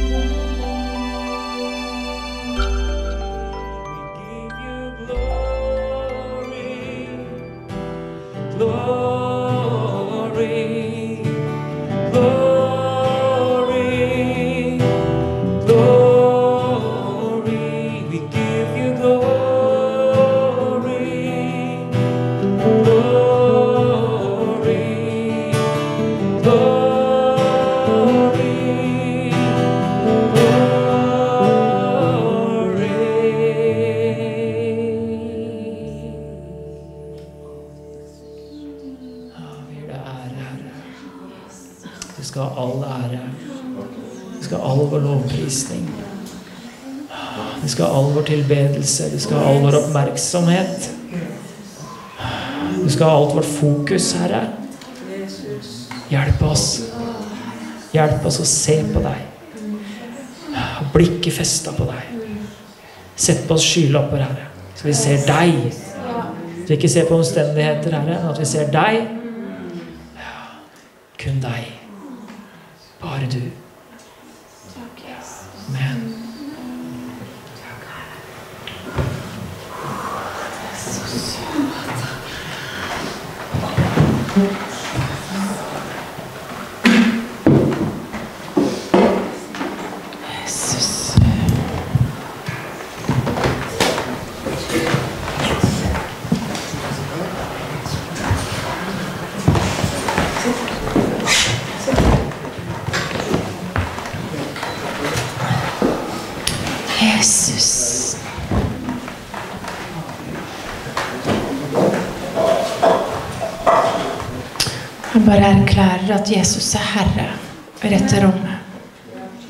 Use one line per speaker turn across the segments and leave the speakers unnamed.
Vi skal ha all vår tilbedelse, vi skal ha all vår oppmerksomhet. Vi skal ha alt vårt fokus, Herre. Hjelp oss. Hjelp oss å se på deg. Blikket festet på deg. Sett på oss skylapper, Herre. Så vi ser deg. Så vi ikke ser på omstendigheter, Herre, men at vi ser deg. Kun deg. Bare du. Amen. Jesus. Han bare erklærer at Jesus er Herre i dette rommet.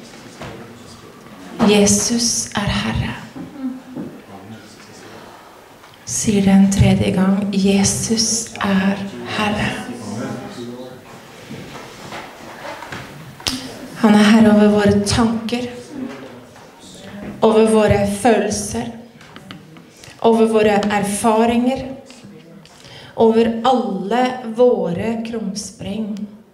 Jesus er Herre. Sier det en tredje gang. Jesus er Herre. Han er Herre over våre tanker, over våre følelser, over våre erfaringer, over alle våre krumspring.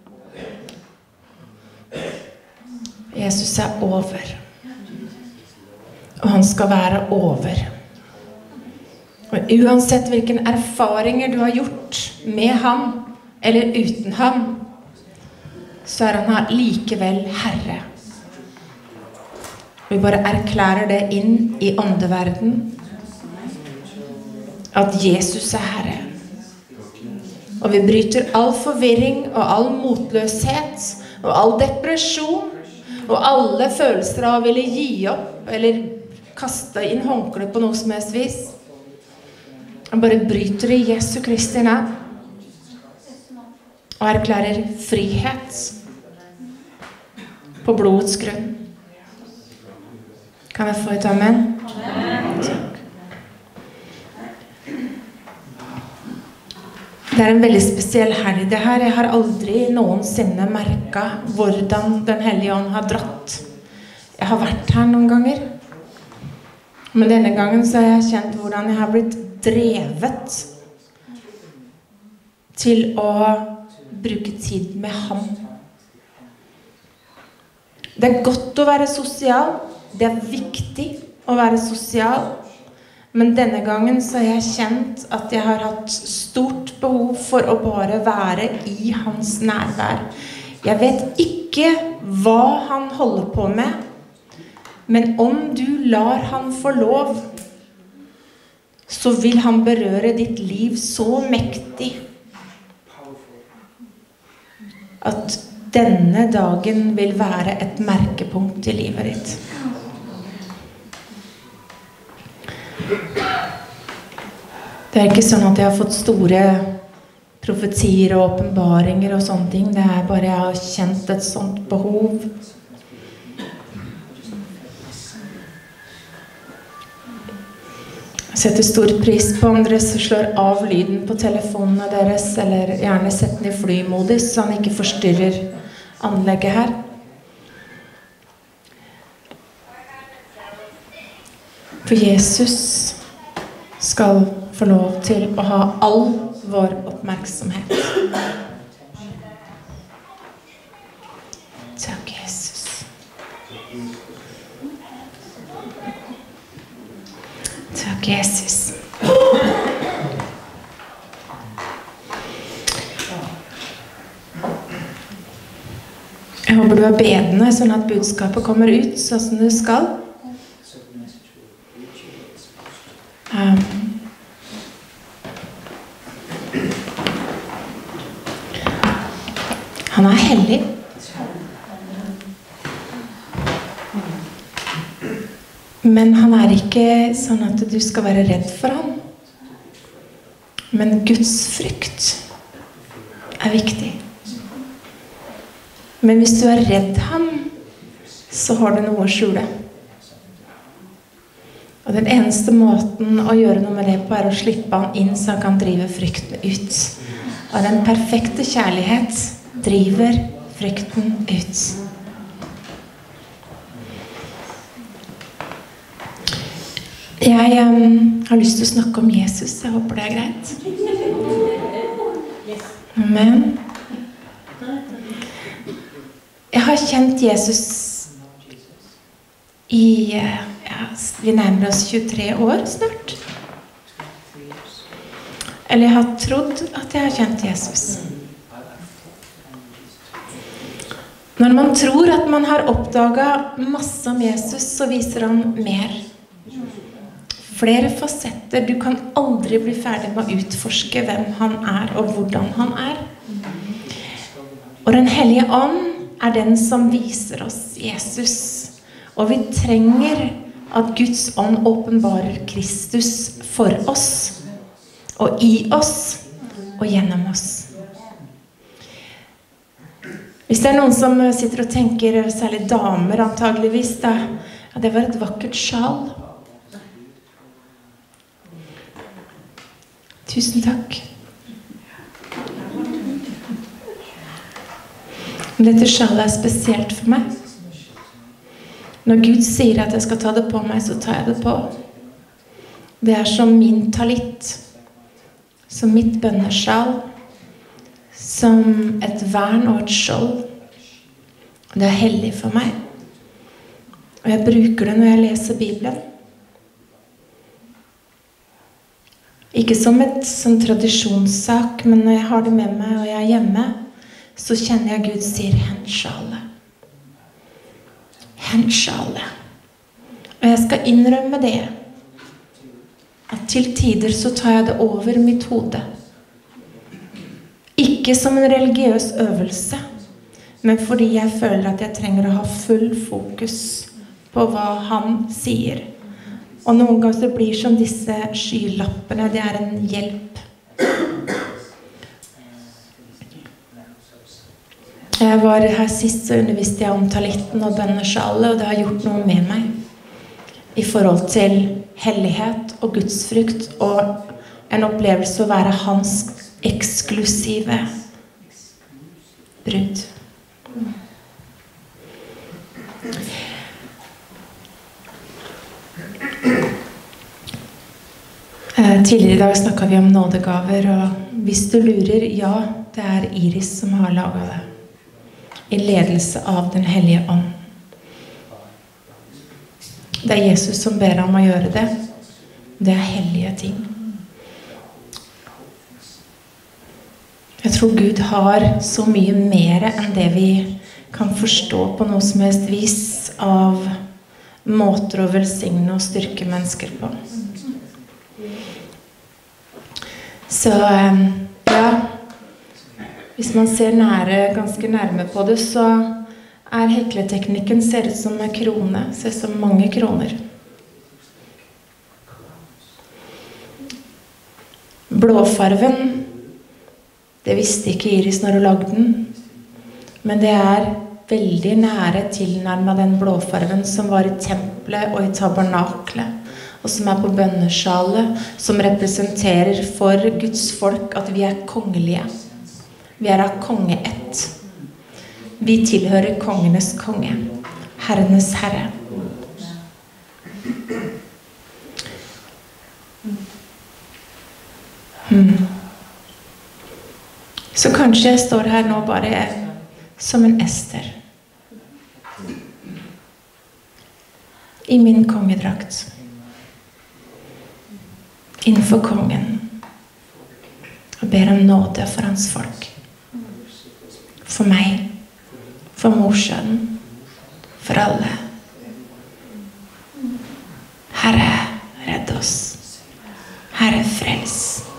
Jesus er over, og han skal være over. Og uansett hvilken erfaringer du har gjort med ham eller uten ham, så er han likevel Herre. Vi bare erklærer det inn i åndeverden, at Jesus er Herre. Og vi bryter all forvirring og all motløshet og all depresjon og alle følelser av å ville gi opp eller kaste inn håndkle på noe som helst vis. Og bare bryter i Jesu Kristi navn og erklærer frihet på blodets grunn. Kan jeg få et amen? Takk. Det er en veldig spesiell helg det her. Jeg har aldri noensinne merket hvordan Den Hellige Ånd har dratt. Jeg har vært her noen ganger. Men denne gangen så har jeg kjent hvordan jeg har blitt drevet til å bruke tid med ham. Det er godt å være sosial. Det er viktig å være sosial, men denne gangen så har jeg kjent at jeg har hatt stort behov for å bare være i hans nærvær. Jeg vet ikke hva han holder på med, men om du lar han få lov, så vil han berøre ditt liv så mektig at denne dagen vil være et merkepunkt i livet ditt. Det er ikke sånn at jeg har fått store profetier og åpenbaringer og sånne ting. Det er bare jeg har kjent et sånt behov. Jeg setter stor pris på om dere slår av lyden på telefonene deres, eller gjerne setter den i flymodus, så han ikke forstyrrer anlegget her. For Jesus skal få lov til å ha all vår oppmerksomhet. Takk, Jesus. Takk, Jesus. Jeg håper du er bedende, sånn at budskapet kommer ut sånn som du skal. Han er hellig. Men han er ikke sånn at du skal være redd for ham. Men Guds frykt er viktig. Men hvis du er redd ham, så har du noe å skjule. Og den eneste måten å gjøre noe med det på er å slippe han inn så han kan drive frykten ut. Og den perfekte kjærlighet driver frykten ut. Jeg har lyst til å snakke om Jesus. Jeg håper det er greit. Amen. Jeg har kjent Jesus i, vi nærmer oss 23 år snart. Eller jeg har trodd at jeg har kjent Jesus. Når man tror at man har oppdaget masse om Jesus, så viser han mer. Flere fasetter. Du kan aldri bli ferdig med å utforske hvem han er og hvordan han er. Og den hellige ånd er den som viser oss Jesus. Og vi trenger at Guds ånd åpenbarer Kristus for oss, og i oss, og gjennom oss. Hvis det er noen som sitter og tenker, særlig damer antageligvis, da, ja, det var et vakkert sjal. Tusen takk. Dette sjalet er spesielt for meg. Når Gud sier at jeg skal ta det på meg, så tar jeg det på. Det er som min talit, som mitt bønnesjal, som et vern og et skjold. Det er hellig for meg. Og jeg bruker det når jeg leser Bibelen. Ikke som et sånn tradisjonssak, men når jeg har det med meg og jeg er hjemme, så kjenner jeg Gud sier hendsjalet. Hendsjalet. Og jeg skal innrømme det, at til tider så tar jeg det over mitt hode. Ikke som en religiøs øvelse, men fordi jeg føler at jeg trenger å ha full fokus på hva han sier. Og noen ganger så blir som disse skylappene, det er en hjelp. Jeg var her sist, så underviste jeg om talitten og bønnesjalet, og det har gjort noe med meg i forhold til hellighet og gudsfrykt, og en opplevelse å være hans eksklusive brud. Tidligere i dag snakket vi om nådegaver, og hvis du lurer, ja, det er Iris som har laget det. I ledelse av den hellige ånd. Det er Jesus som ber ham å gjøre det. Det er hellige ting. Jeg tror Gud har så mye mer enn det vi kan forstå på noe som helst vis av måter å velsigne og styrke mennesker på. Så ja, hvis man ser ganske nærme på det, så er hekleteknikken ser ut som en krone, ser ut som mange kroner. Blåfarven, det visste ikke Iris når hun lagde den, men det er veldig nære tilnærmet den blåfarven som var i tempelet og i tabernaklet, og som er på bønnesjalet, som representerer for Guds folk at vi er kongelige. Vi er av kongeett. Vi tilhører kongenes konge, herrenes herre. Så kanskje jeg står her nå bare som en Ester. I min kongedrakt. innenfor kongen og ber om nåde for hans folk. For meg, for Mosjøen, for alle. Herre, redd oss. Herre, frels.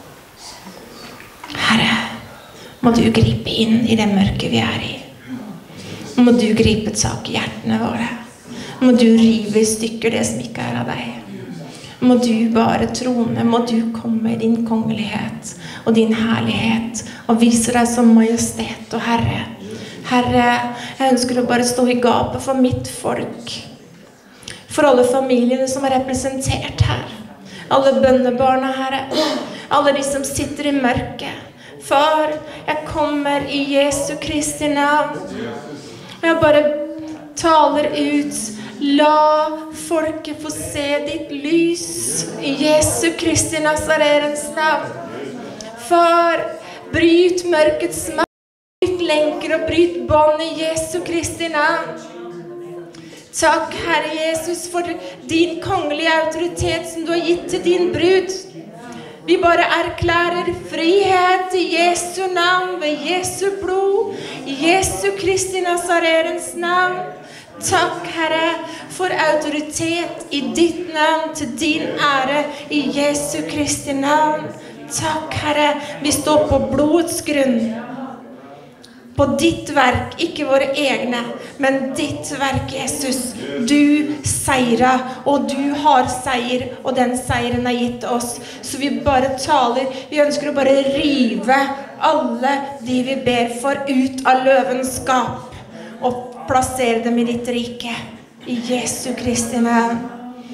Herre, må du gripe inn i det mørke vi er i. Må du gripe tak i hjertene våre. Må du rive i stykker det som ikke er av deg. Må du bare trone, må du komme i din kongelighet og din herlighet og vise deg som majestet og Herre. Herre, jeg ønsker å bare stå i gapet for mitt folk. For alle familiene som er representert her. Alle bønnebarna, Herre. Alle de som sitter i mørket. Far, jeg kommer i Jesu Kristi navn. Jeg bare taler ut. La folket få se ditt lys i Jesu Kristi Nazarens navn. Far, bryt mørkets makt. Bryt lenker og bryt bånd i Jesu Kristi navn. Takk, Herre Jesus, for din kongelige autoritet som du har gitt til din brud. Vi bare erklærer frihet i Jesu navn, ved Jesu blod, i Jesu Kristi Nazarens navn. Takk, Herre, for autoritet i ditt navn, til din ære, i Jesu Kristi navn. Takk, Herre, vi står på blodets grunn. På ditt verk, ikke våre egne, men ditt verk, Jesus. Du seirer, og du har seier, og den seieren er gitt oss. Så vi bare taler, vi ønsker å bare rive alle de vi ber for ut av løvens skap, og plassere dem i ditt rike, i Jesu Kristi navn.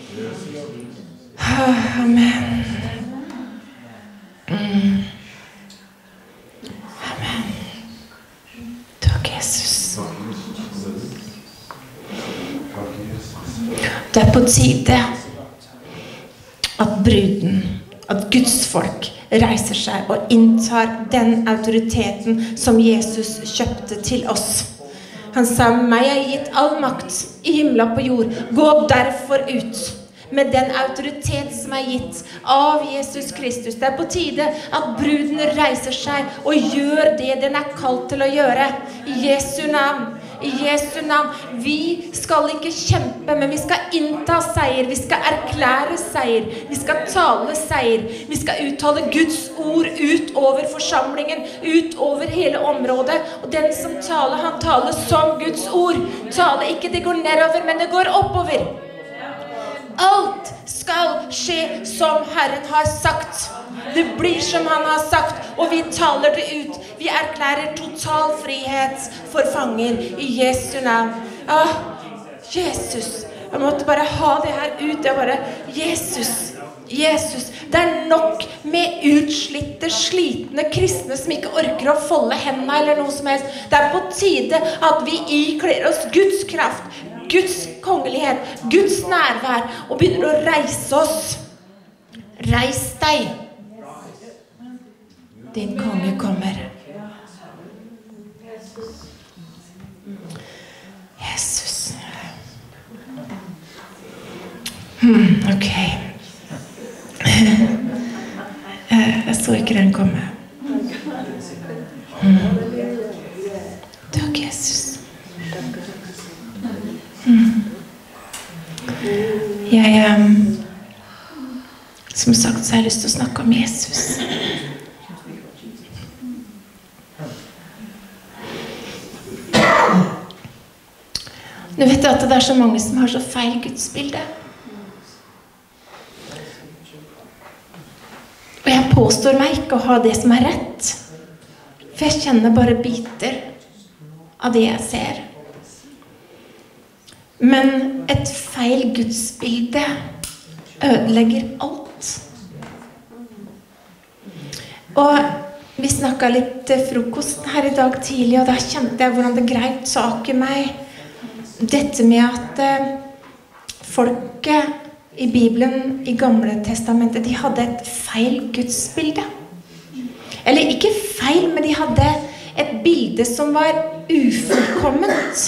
Amen. Amen. Takk, Jesus. Det er på tide at bruden, at Guds folk reiser seg og inntar den autoriteten som Jesus kjøpte til oss. Han sa, meg er gitt all makt i himmel og på jord. Gå derfor ut med den autoritet som er gitt av Jesus Kristus. Det er på tide at bruden reiser seg og gjør det den er kalt til å gjøre. I Jesu navn. I Jesu navn. Vi skal ikke kjempe, men vi skal innta seier. Vi skal erklære seier. Vi skal tale seier. Vi skal uttale Guds ord ut over forsamlingen, ut over hele området. Og den som taler, han taler som Guds ord. Taler ikke, det går nedover, men det går oppover. Alt skal skje som Herren har sagt. Det blir som han har sagt, og vi taler det ut. Vi erklærer total frihet for fanger i Jesu navn. Jesus, jeg måtte bare ha det her ut. Jeg bare, Jesus, det er nok med utslitte, slitne kristne som ikke orker å folde hendene eller noe som helst. Det er på tide at vi ikler oss Guds kraft, Guds kongelighet, Guds nærvær, og begynner å reise oss. Reis deg. Din konge kommer. Jesus. Ok. Jeg så ikke den komme. Takk, Jesus. Som sagt så har jeg lyst til å snakke om Jesus. Du vet at det er så mange som har så feil gudsbilde. Og jeg påstår meg ikke å ha det som er rett. For jeg kjenner bare biter av det jeg ser. Men et feil gudsbilde ødelegger alt. Og vi snakket litt frokost her i dag tidlig, og da kjente jeg hvordan det grep tak i meg. Dette med at folket i Bibelen, i Gamle Testamentet, de hadde et feil gudsbilde. Eller ikke feil, men de hadde et bilde som var ufullkomment.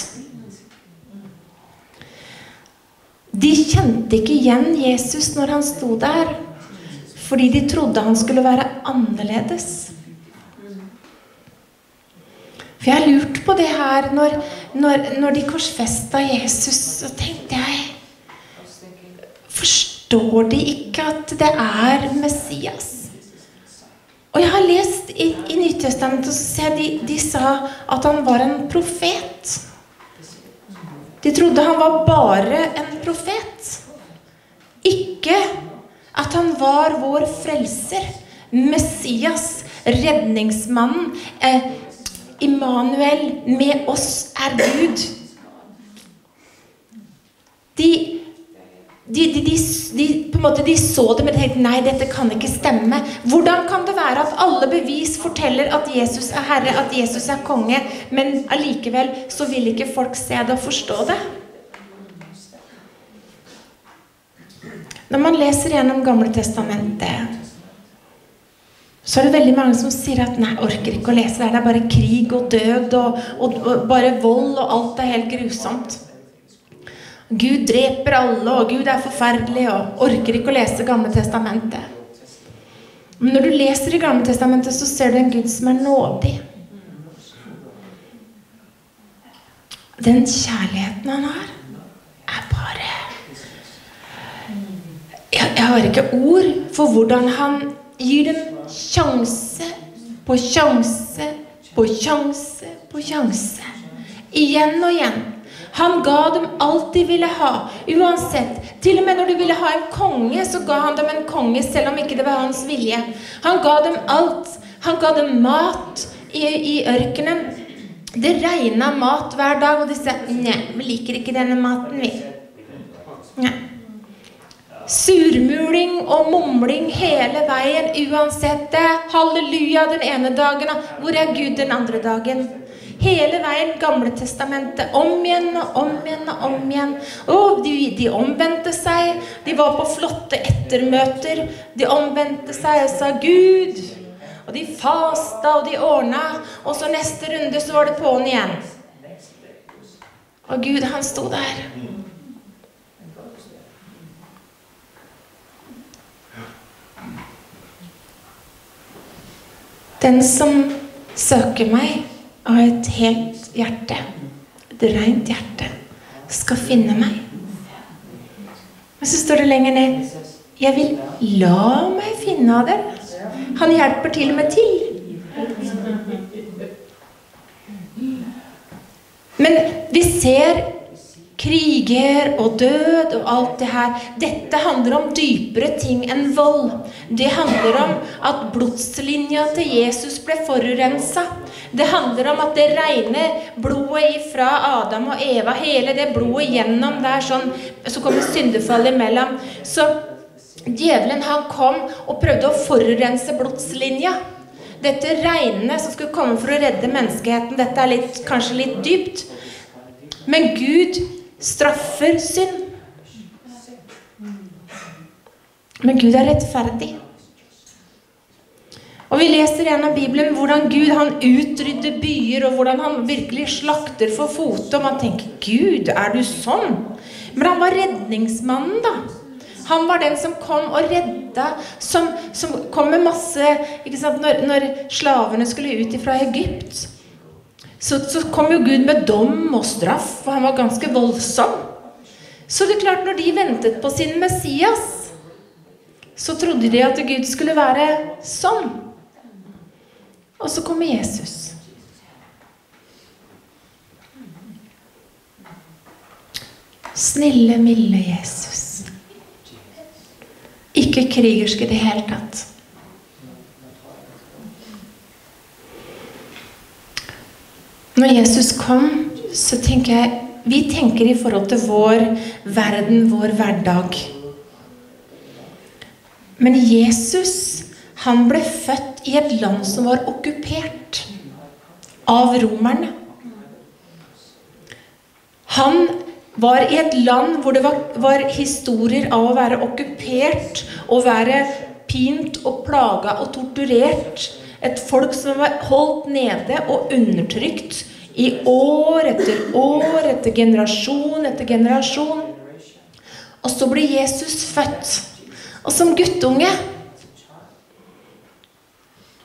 De kjente ikke igjen Jesus når han sto der. Fordi de trodde han skulle være annerledes. For jeg har lurt på det her når de korsfestet Jesus, så tenkte jeg, forstår de ikke at det Messias? Og jeg har lest i Nytestamentet, så ser de sa at han var en profet. De trodde han var bare en profet. Ikke at han var vår frelser, Messias, redningsmannen, Immanuel, med oss Gud. På en måte de så det, men de tenkte, nei, dette kan ikke stemme. Hvordan kan det være at alle bevis forteller at Jesus Herre, at Jesus konge, men allikevel så vil ikke folk se det og forstå det? Når man leser gjennom Gamle Testamentet, så det veldig mange som sier at nei, orker ikke å lese det er bare krig og død og bare vold og alt helt grusomt. Gud dreper alle, og Gud forferdelig, og orker ikke å lese Gamle Testamentet. Men når du leser i Gamle Testamentet, så ser du en Gud som nådig. Den kjærligheten han har, bare... Jeg har ikke ord for hvordan han gir dem sjanse på sjanse på sjanse på sjanse. Igjen og igjen. Han ga dem alt de ville ha, uansett. Til og med når de ville ha en konge, så ga han dem en konge, selv om ikke det var hans vilje. Han ga dem alt. Han ga dem mat i ørkenen. Det regnet mat hver dag, og de sa, nei, vi liker ikke denne maten, vi. Nei. Surmuling og mumling hele veien, uansett det. Halleluja den ene dagen, hvor Gud den andre dagen? Hele veien, Gamle Testamentet, om igjen og om igjen og om igjen. Og de omvendte seg, de var på flotte ettermøter, de omvendte seg og sa Gud, og de fasta og de ordnet, og så neste runde så var det på'n igjen. Og Gud, han stod der. Den som søker meg av et helt hjerte, et rent hjerte, skal finne meg. Og så står det lenger ned, jeg vil la meg finne av dere. Han hjelper til og med til. Men vi ser kriger og død og alt det her. Dette handler om dypere ting enn vold. Det handler om at blodslinja til Jesus ble forurenset. Det handler om at det regner blodet fra Adam og Eva, hele det blodet gjennom der, sånn, så kommer syndefall imellom. Så djevelen han kom og prøvde å forurense blodslinja. Dette regnet som skulle komme for å redde menneskeheten, dette kanskje litt dypt. Men Gud straffer synd. Men Gud rettferdig. Og vi leser gjennom Bibelen hvordan Gud han utrydder byer, og hvordan han virkelig slakter for fote, og man tenker, Gud, du sånn? Men han var redningsmannen da. Han var den som kom og redda, som kom med masse, ikke sant, når slavene skulle ut fra Egypt. Så kom jo Gud med dom og straff, og han var ganske voldsom. Så det er klart, når de ventet på sin Messias, så trodde de at Gud skulle være sånn. Og så kommer Jesus. Snille, milde Jesus. Ikke krigersk i det hele tatt. Når Jesus kom, så tenker jeg, vi tenker i forhold til vår verden, vår hverdag. Men Jesus, han ble født i et land som var okkupert av romerne. Han var i et land hvor det var historier av å være okkupert, å være pint og plaget og torturert. Et folk som var holdt nede og undertrykt i år etter generasjon etter generasjon. Og så ble Jesus født. Og som guttunge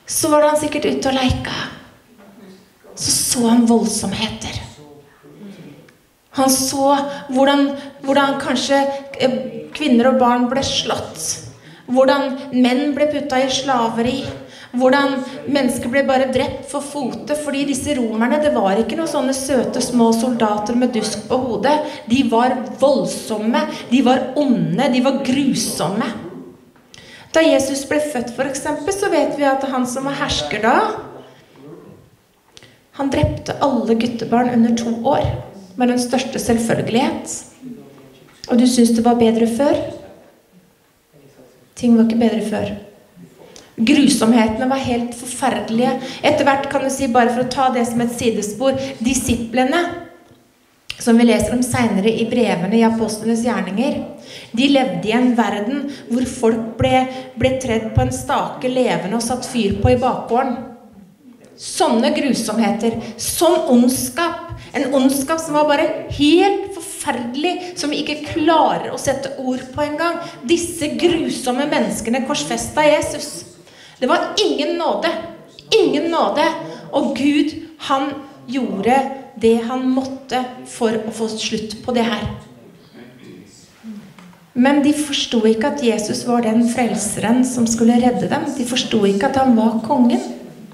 så var han sikkert ute og leika. Så han voldsomheter. Han så hvordan kanskje kvinner og barn ble slått. Hvordan menn ble puttet i slaveri. Hvordan mennesker ble bare drept for fote, fordi disse romerne, det var ikke noen sånne søte små soldater med dusk på hodet. De var voldsomme, de var onde, de var grusomme. Da Jesus ble født for eksempel, så vet vi at han som var hersker da, han drepte alle guttebarn under 2 år, med den største selvfølgelighet. Og du synes det var bedre før? Ting var ikke bedre før. Grusomhetene var helt forferdelige. Etter hvert kan du si, bare for å ta det som et sidespor, disiplene, som vi leser om senere i brevene i Apostlenes gjerninger, de levde i en verden hvor folk ble tredd på en stake levende og satt fyr på i bakgården. Sånne grusomheter, sånn ondskap, en ondskap som var bare helt forferdelig, som vi ikke klarer å sette ord på en gang. Disse grusomme menneskene korsfestet Jesus. Det var ingen nåde, og Gud, han gjorde det han måtte for å få slutt på det her. Men de forstod ikke at Jesus var den frelseren som skulle redde dem. De forstod ikke at han var kongen.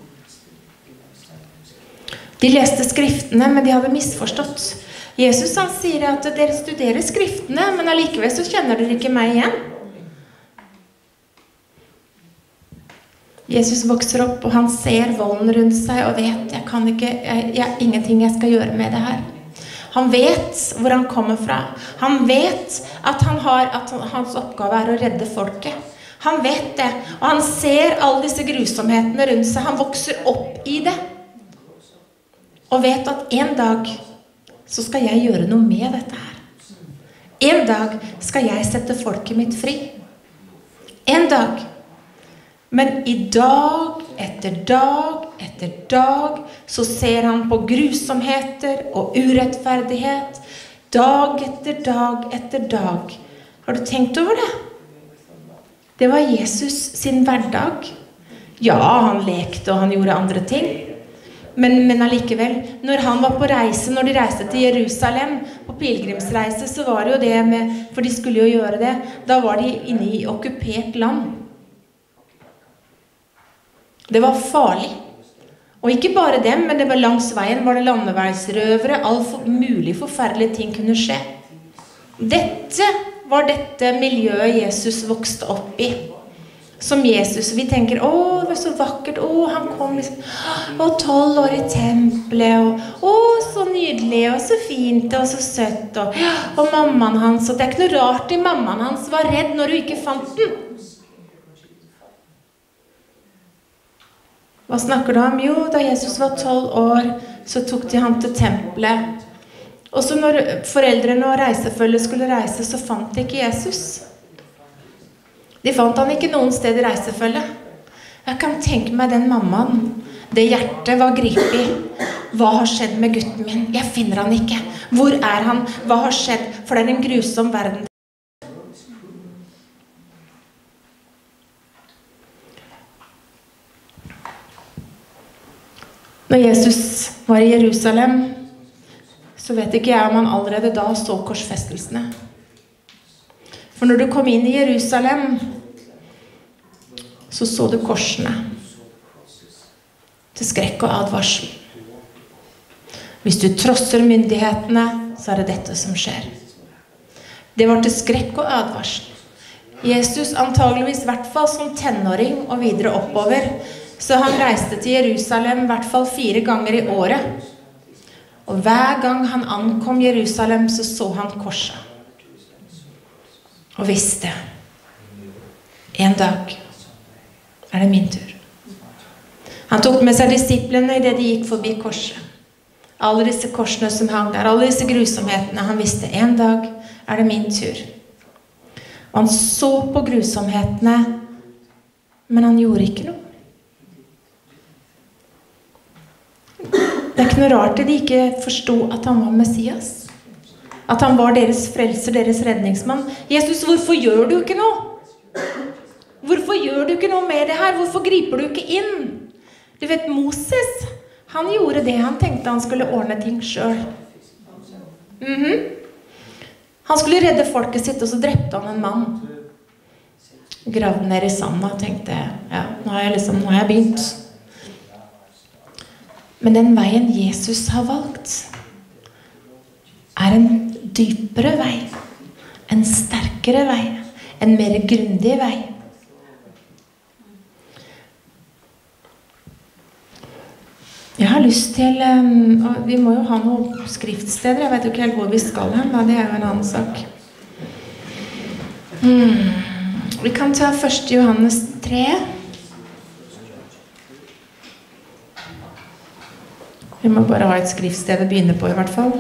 De leste skriftene, men de hadde misforstått. Jesus han sier at dere studerer skriftene, men allikevel så kjenner dere ikke meg igjen. Jesus vokser opp, og han ser volden rundt seg, og vet, jeg har ingenting jeg skal gjøre med det her. Han vet hvor han kommer fra. Han vet at hans oppgave er å redde folket. Han vet det, og han ser alle disse grusomhetene rundt seg. Han vokser opp i det. Og vet at en dag så skal jeg gjøre noe med dette her. En dag skal jeg sette folket mitt fri. En dag. Men i dag etter dag så ser han på grusomheter og urettferdighet. Dag etter dag. Har du tenkt over det? Det var Jesus sin hverdag. Ja, han lekte og han gjorde andre ting. Men allikevel, når han var på reise, når de reiste til Jerusalem, på pilgrimsreise, så var det jo det med, for de skulle jo gjøre det, da var de inne i okkupert land. Det var farlig. Og ikke bare dem, men det var langs veien, var det landeveisrøvere, all mulig forferdelige ting kunne skje. Dette var dette miljøet Jesus vokste opp i. Som Jesus, vi tenker, det var så vakkert, han kom liksom, 12 år i tempelet, så nydelig, og så fint, og så søtt, og mammaen hans, og det er ikke noe rart i mammaen hans var redd når du ikke fant den. Hva snakker du om? Jo, da Jesus var 12 år, så tok de han til tempelet. Og så når foreldrene og reisefølget skulle reise, så fant de ikke Jesus. De fant han ikke noen sted i reisefølget. Jeg kan tenke meg den mammaen. Det hjertet var gripet. Hva har skjedd med gutten min? Jeg finner han ikke. Hvor er han? Hva har skjedd? For det er en grusom verden. Når Jesus var i Jerusalem, så vet ikke jeg om han allerede da så korsfestelsene. For når du kom inn i Jerusalem, så du korsene. Til skrekk og advarsel. Hvis du trosser myndighetene, så er det dette som skjer. Det var til skrekk og advarsel. Jesus antageligvis i hvert fall som tenåring og videre oppover, så han reiste til Jerusalem i hvert fall 4 ganger i året. Og hver gang han ankom Jerusalem, så han korset. Og visste, en dag er det min tur. Han tok med seg disiplene i det de gikk forbi korset. Alle disse korsene som hang der, alle disse grusomhetene, han visste, en dag er det min tur. Og han så på grusomhetene, men han gjorde ikke noe. Det er ikke noe rart at de ikke forstod at han var Messias. At han var deres frelser, deres redningsmann. Jesus, hvorfor gjør du ikke noe? Hvorfor gjør du ikke noe med det her? Hvorfor griper du ikke inn? Du vet, Moses, han gjorde det. Han tenkte han skulle ordne ting selv. Han skulle redde folket sitt, og så drepte han en mann. Gravde ned i sanden og tenkte, ja, nå har jeg begynt. Men den veien Jesus har valgt, en dypere vei, en sterkere vei, en mer grundig vei. Jeg har lyst til, vi må jo ha noen skriftsteder, jeg vet jo ikke helt hvor vi skal hen, men det jo en annen sak. Vi kan ta 1. Johannes 3. Vi må bare ha et skriftsted å begynne på i hvert fall.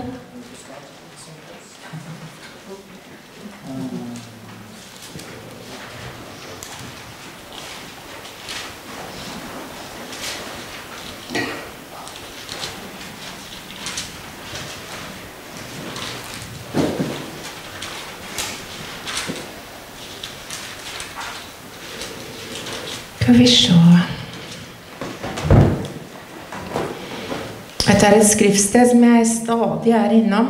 Skal vi se. Dette et skriftsted som jeg stadig innom.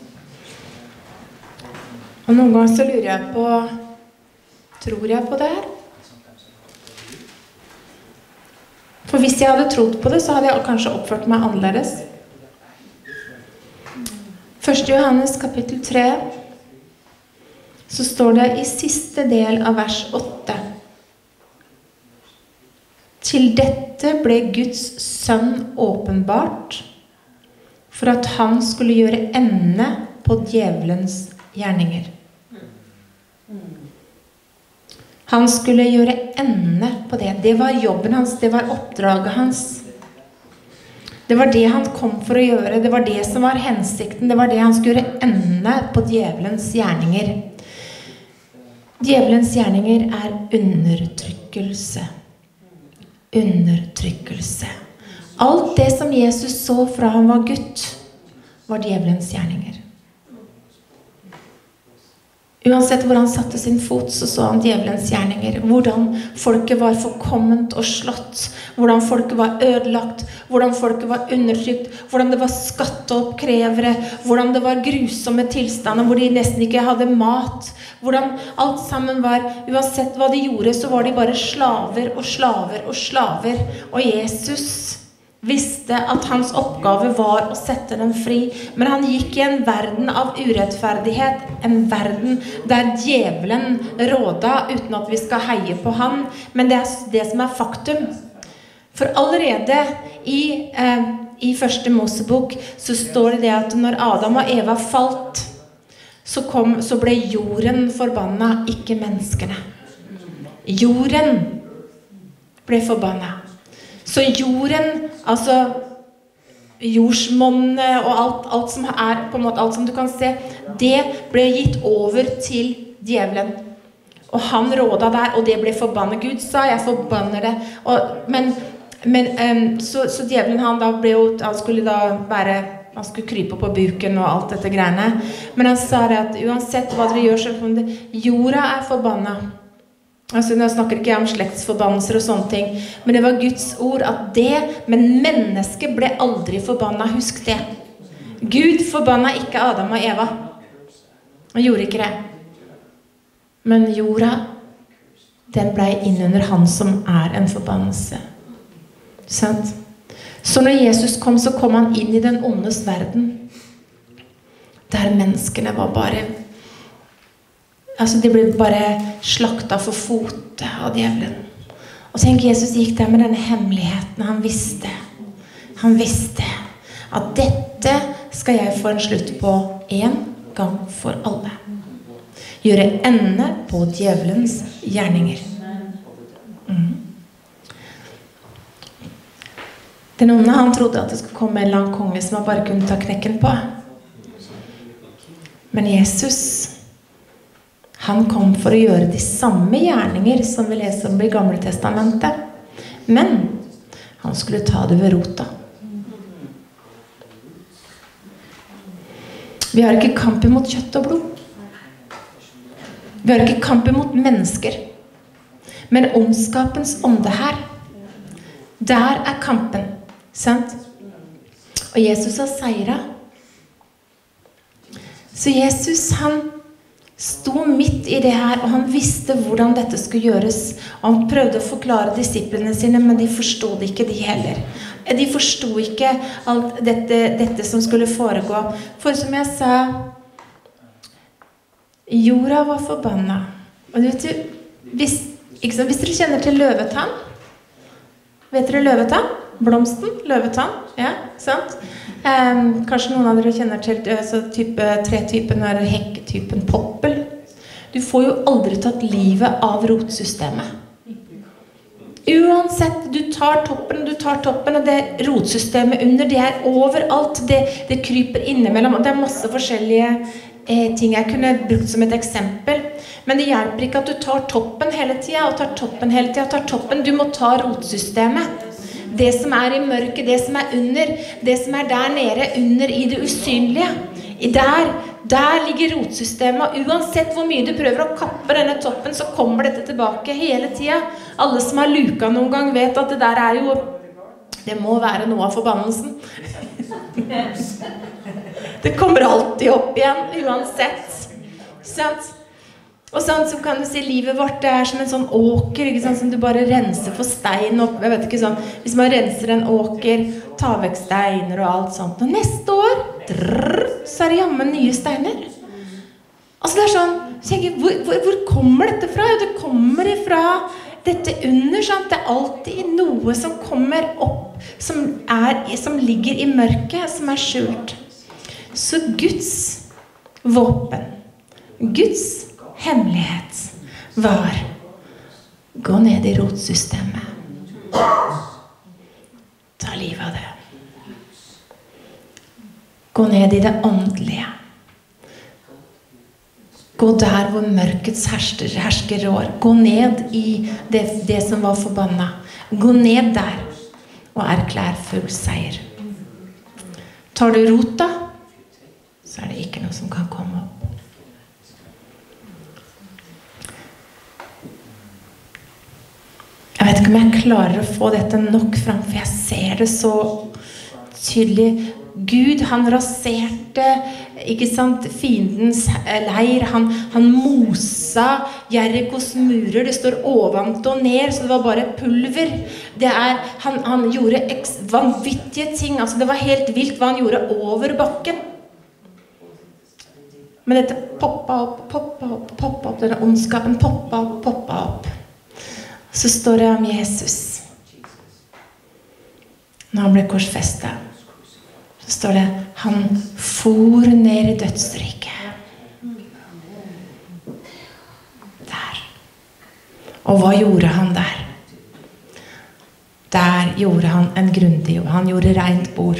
Og noen ganger så lurer jeg på, tror jeg på det her? For hvis jeg hadde trodd på det, så hadde jeg kanskje oppført meg annerledes. 1. Johannes kapittel 3, så står det i siste del av vers 8. Til dette ble Guds sønn åpenbart, for at han skulle gjøre ende på djevelens gjerninger. Han skulle gjøre ende på det. Det var jobben hans, det var oppdraget hans. Det var det han kom for å gjøre, det var det som var hensikten, det var det han skulle gjøre ende på djevelens gjerninger. Djevelens gjerninger undertrykkelse. Undertrykkelse. Alt det som Jesus så fra han var gutt, var djevelens gjerninger. Uansett hvor han satte sin fot, så han djevelens gjerninger. Hvordan folket var forkomment og slått. Hvordan folket var ødelagt. Hvordan folket var undertrykt. Hvordan det var skatteoppkrevere. Hvordan det var grusomme tilstander hvor de nesten ikke hadde mat. Hvordan alt sammen var, uansett hva de gjorde, så var de bare slaver og slaver og slaver. Og Jesus visste at hans oppgave var å sette dem fri. Men han gikk i en verden av urettferdighet, en verden der djevelen råda uten at vi skal heie på han. Men det det som faktum. For allerede i første Mosebok så står det at når Adam og Eva falt, så ble jorden forbannet, ikke menneskene. Jorden ble forbannet. Så jorden, altså jordsmonnet og alt som på en måte, alt som du kan se, det ble gitt over til djevelen. Og han råda der, og det ble forbannet. Gud sa, jeg forbanner det. Så djevelen han skulle da være, han skulle krype på buken og alt dette greiene. Men han sa det at uansett hva dere gjør, så jorda forbannet. Altså, nå snakker ikke jeg om slektsforbannelser og sånne ting, men det var Guds ord at men mennesket ble aldri forbannet, husk det. Gud forbannet ikke Adam og Eva. Han gjorde ikke det. Men jorda, den ble innunder han som en forbannelse. Sant? Så når Jesus kom, så kom han inn i den ondes verden, der menneskene var bare altså de ble bare slakta for fote av djevelen. Og tenk, Jesus gikk der med denne hemmeligheten. Han visste at dette skal jeg få en slutt på en gang for alle. Gjøre ende på djevelens gjerninger. Den onde, han trodde at det skulle komme en lang konge som han bare kunne ta knekken på. Men Jesus, han kom for å gjøre de samme gjerninger som vi leser om i Gamle Testamentet. Men han skulle ta det ved rota. Vi har ikke kamp imot kjøtt og blod. Vi har ikke kamp imot mennesker. Men ondskapens ånde her, Der kampen, sant? Og Jesus har seiret. Så Jesus, han sto midt i det her, og han visste hvordan dette skulle gjøres. Og han prøvde å forklare disiplene sine, men de forstod det ikke, de heller. De forstod ikke alt dette som skulle foregå. For som jeg sa, jorda var forbannet. Og vet du, hvis dere kjenner til løvetann, vet dere løvetann? Blomsten, løvetann, ja, sant? Kanskje noen av dere kjenner til tretypen eller hekketypen poppel. Du får jo aldri tatt livet av rotsystemet. Uansett, du tar toppen, og det rotsystemet under, det er overalt, det kryper innimellom, og det er masse forskjellige ting jeg kunne brukt som et eksempel. Men det hjelper ikke at du tar toppen hele tiden, og tar toppen. Du må ta rotsystemet. Det som er i mørket, det som er under, det som er der nede, under i det usynlige. Der ligger rotsystemet, og uansett hvor mye du prøver å kappe denne toppen, så kommer dette tilbake hele tiden. Alle som har luka noen gang vet at det der er jo, det må være noe av forbannelsen. Det kommer alltid opp igjen, uansett. Sant? Og sånn som kan du si, livet vårt, det er som en sånn åker, ikke sant, som du bare renser for stein opp. Jeg vet ikke sånn, hvis man renser en åker, tar vekk steiner og alt sånt. Og neste år, så er det jammen nye steiner. Altså det er sånn, hvor kommer dette fra? Jo, det kommer ifra dette under, sant? Det er alltid noe som kommer opp, som ligger i mørket, som er skjult. Så Guds våpen, Guds hemmelighet var gå ned i rotsystemet, ta livet av det, gå ned i det åndelige, gå der hvor mørkets hersker rår, gå ned i det som var forbannet, gå ned der og erklær full seier. Tar du rota, så er det ikke noe som kan komme opp. Jeg vet ikke om jeg klarer å få dette nok frem, for jeg ser det så tydelig. Gud, han raserte, ikke sant, fiendens leir. Han mosa Jerikos murer. Det står ovant og ned, så det var bare pulver. Han gjorde vanvittige ting. Altså, det var helt vilt hva han gjorde over bakken. Men dette poppet opp, denne ondskapen poppet opp. Så står det om Jesus. Når han ble korsfestet, så står det, han for ned i dødsriket. Der. Og hva gjorde han der? Der gjorde han en grundig jobb. Han gjorde rent bord.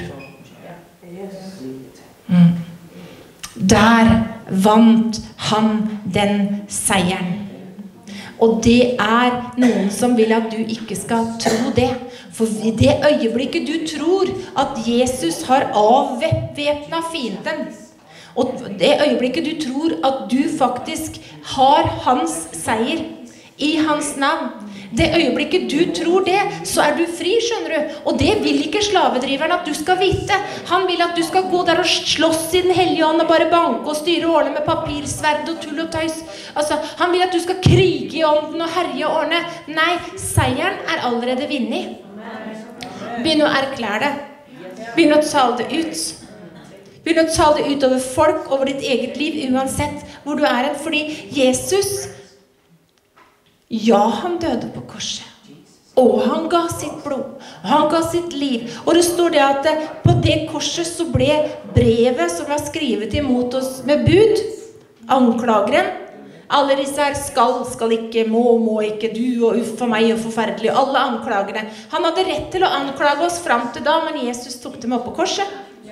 Der vant han den seieren. Og det er noen som vil at du ikke skal tro det. For i det øyeblikket du tror at Jesus har avvæpnet fienden, og det øyeblikket du tror at du faktisk har hans seier i hans navn, det øyeblikket du tror det, så er du fri, skjønner du. Og det vil ikke slavedriveren at du skal vite. Han vil at du skal gå der og slåss i den hellige ånd og bare banke og styre årene med papirsverd og tull og tøys. Altså, han vil at du skal krige i ånden og herje årene. Nei, seieren er allerede vinnig. Begynn å erklære det. Begynn å tale det ut. Begynn å tale det ut over folk, over ditt eget liv, uansett hvor du er. Fordi Jesus, ja, han døde på korset. Og han ga sitt blod. Han ga sitt liv. Og det står det at på det korset så ble brevet som var skrevet imot oss med bud, anklageren, alle disse her skal ikke, må ikke, du og uff for meg og forferdelig, alle anklagerne. Han hadde rett til å anklage oss frem til da, men Jesus tok dem opp på korset.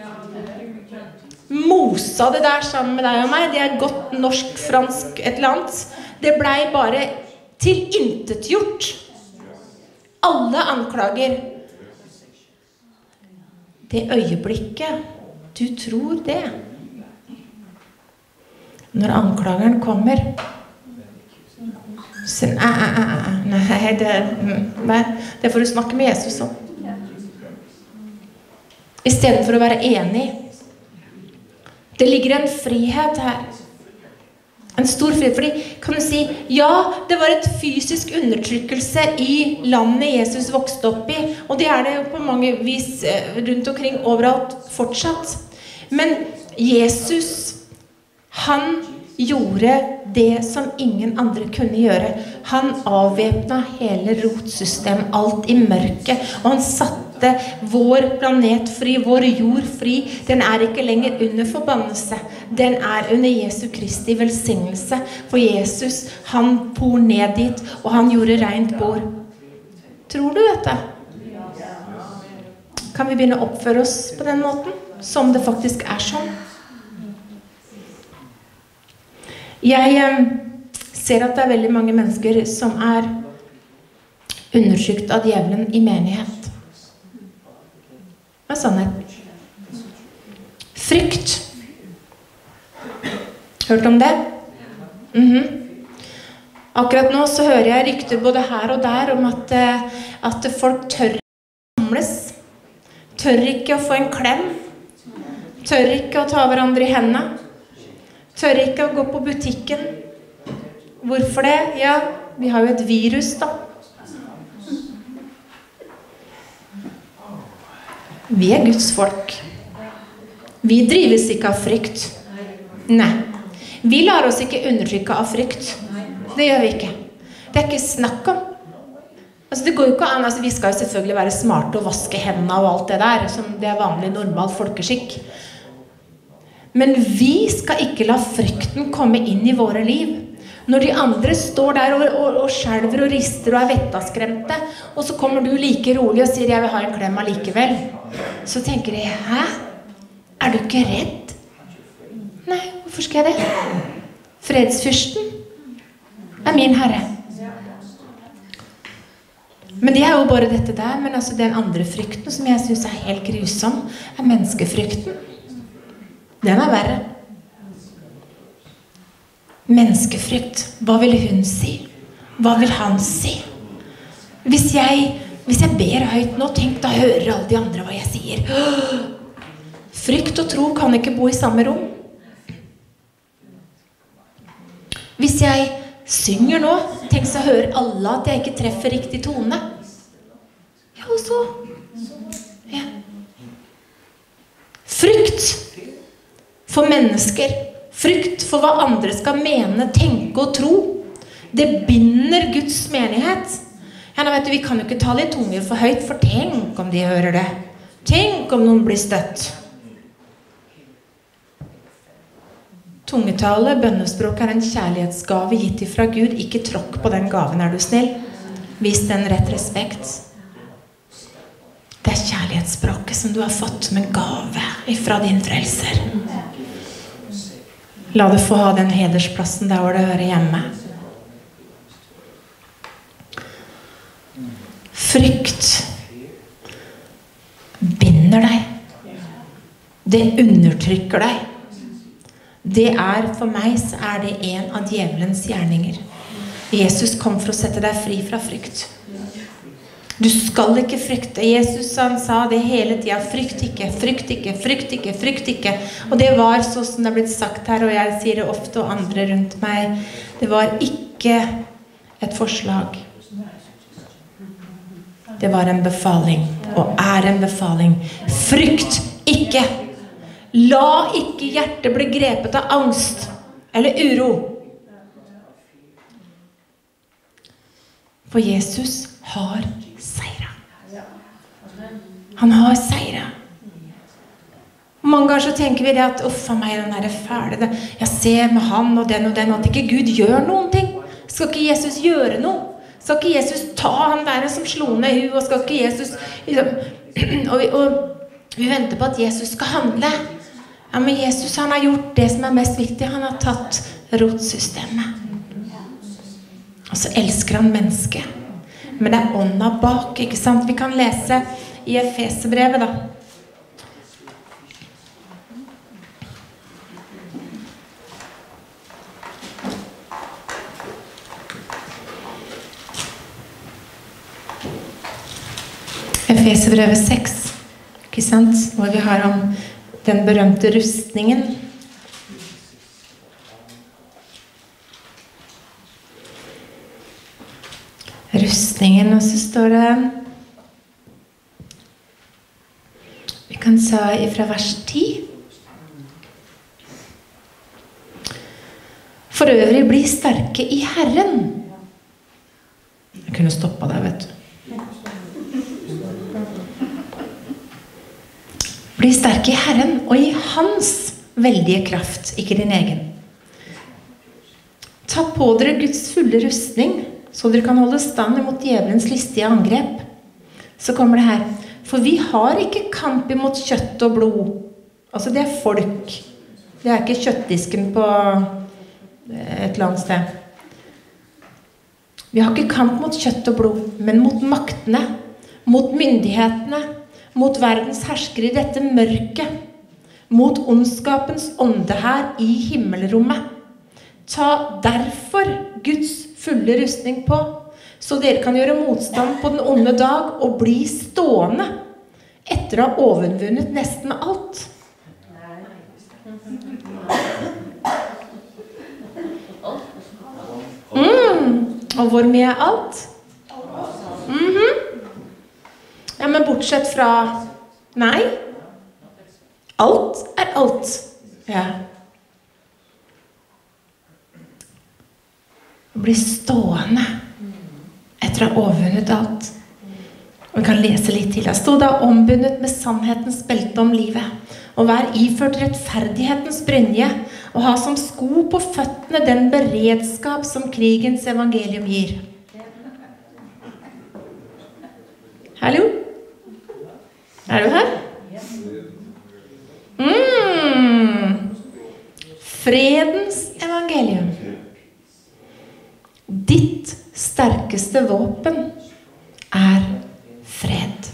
Mosa det der sammen med deg og meg, det er godt norsk, fransk, et eller annet. Det ble bare tilintetgjort. Alle anklager. Det øyeblikket du tror det. Når anklageren kommer, Så, nei, det får du snakke med Jesus om. I stedet for å være enig. Det ligger en frihet her. En stor frihet. Fordi kan du si, ja, det var et fysisk undertrykkelse i landet Jesus vokste opp i. Og det er det jo på mange vis rundt omkring overalt fortsatt. Men Jesus, han gjorde det som ingen andre kunne gjøre. Han avvæpnet hele rotsystemet, alt i mørket. Og han satte vår planet fri, vår jord fri. Den er ikke lenger under forbannelse. Den er under Jesu Kristi velsignelse. For Jesus, han bor ned dit, og han gjorde rent bord. Tror du dette? Kan vi begynne å oppføre oss på den måten? Som det faktisk er sånn? Jeg ser at det er veldig mange mennesker som er undertrykt av djevelen i menighet. Det er sannhet. Frykt. Hørt om det? Akkurat nå så hører jeg rykter både her og der om at folk tør å samles. Tør ikke å få en klem. Tør ikke å ta hverandre i hendene. Tør ikke å gå på butikken. Hvorfor det? Ja, vi har jo et virus da. Vi er Guds folk. Vi drives ikke av frykt. Nei. Vi lar oss ikke undertrykke av frykt. Det gjør vi ikke. Det er ikke snakk om. Altså, det går jo ikke an. Altså, vi skal jo selvfølgelig være smarte og vaske hendene og alt det der, som det er vanlig normal folkeskikk. Men vi skal ikke la frykten komme inn i våre liv. Når de andre står der og skjelver og rister og er vettaskremte, og så kommer du like rolig og sier, jeg vil ha en klem allikevel. Så tenker de, hæ? Er du ikke redd? Nei, hvorfor skal jeg det? Fredsfyrsten er min herre. Men det er jo bare dette der, men altså den andre frykten som jeg synes er helt grusom, er menneskefrykten. Den er verre. Menneskefrykt. Hva vil hun si? Hva vil han si? Hvis jeg ber høyt nå, tenk, da hører alle de andre hva jeg sier. Frykt og tro kan ikke bo i samme rom. Hvis jeg synger nå, tenk så hører alle at jeg ikke treffer riktig tone. Ja, og så. Ja. Frykt for mennesker. Frykt for hva andre skal mene, tenke og tro. Det binder Guds menighet. Ja, nå vet du, vi kan jo ikke tale i tunger for høyt, for tenk om de hører det. Tenk om noen blir støtt. Tungetale, bønnespråk er en kjærlighetsgave gitt ifra Gud. Ikke tråkk på den gaven, er du snill. Vis den rett respekt. Det er kjærlighetsspråket som du har fått som en gave ifra din frelser. La det få ha den hedersplassen der hvor det hører hjemme. Frykt binder deg. Det undertrykker deg. Det er, for meg, så er det en av djevelens gjerninger. Jesus kom for å sette deg fri fra frykt. Du skal ikke frykte. Jesus, han sa det hele tiden. Frykt ikke, frykt ikke, frykt ikke, frykt ikke. Og det var sånn som det er blitt sagt her, og jeg sier det ofte, og andre rundt meg. Det var ikke et forslag. Det var en befaling, og er en befaling. Frykt ikke. La ikke hjertet bli grepet av angst eller uro. For Jesus har seiret. Han har seiret. Mange ganger så tenker vi det at uffa meg, den her fæle, jeg ser med han og den, at ikke Gud gjør noen ting. Skal ikke Jesus gjøre noe? Skal ikke Jesus ta han der som slo ned i og skal ikke Jesus og vi venter på at Jesus skal handle. Ja, men Jesus, han har gjort det som er mest viktig. Han har tatt rotsystemet. Og så elsker han mennesket. Men det er ånda bak, ikke sant? Vi kan lese i Efeserbrevet da. Efeserbrevet 6, ikke sant? Hvor vi har om den berømte rustningen. Rustningen, og så står det, vi kan ta ifra vers 10. For øvrig, bli sterke i Herren. Jeg kunne stoppet deg, vet du. Bli sterke i Herren og i hans veldige kraft, ikke din egen. Ta på dere Guds fulle rustning, så dere kan holde stand imot djevelens listige angrep. Så kommer det her. For vi har ikke kamp imot kjøtt og blod. Altså det folk. Det ikke kjøttdisken på et eller annet sted. Vi har ikke kamp mot kjøtt og blod, men mot maktene, mot myndighetene, mot verdens herskere i dette mørket, mot ondskapens ånde her i himmelrommet. Ta derfor Guds fulle rustning på, så dere kan gjøre motstand på den onde dag og bli stående etter å ha overvunnet nesten alt. Og hvor mye alt? Ja, men bortsett fra nei. Alt alt. Ja. Å bli stående etter å ha overvunnet alt. Og vi kan lese litt til. Stå da ombundet med sannhetens belte om livet, og vær iført rettferdighetens brynje, og ha som sko på føttene den beredskap som krigens evangelium gir. Hallo? Er du her? Fredens evangelium. Ditt sterkeste våpen fred.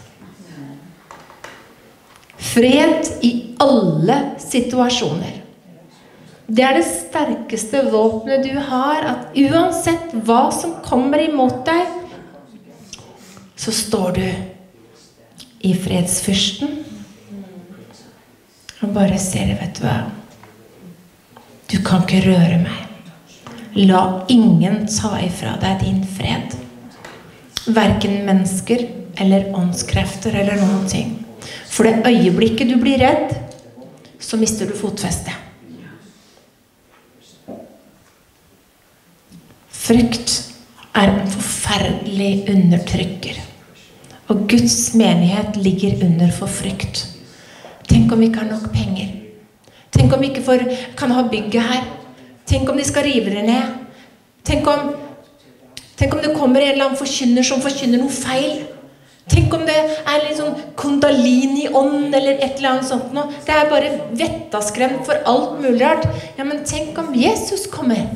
Fred i alle situasjoner. Det det sterkeste våpenet du har, at uansett hva som kommer imot deg, så står du i fredsfyrsten og bare ser det, vet du hva? Du kan ikke røre meg. La ingen ta ifra deg din fred. Hverken mennesker eller åndskrefter eller noen ting. For det øyeblikket du blir redd, så mister du fotfestet. Frykt en forferdelig undertrykker. Og Guds menighet ligger under for frykt. Tenk om vi ikke har nok penger. Tenk om vi ikke kan ha bygget her. Tenk om de skal rive det ned. Tenk om det kommer en eller annen forkynner som forkynner noe feil. Tenk om det litt sånn kundalini-ånd eller et eller annet sånt noe. Det bare vettaskremt for alt mulig rart. Ja, men tenk om Jesus kommer.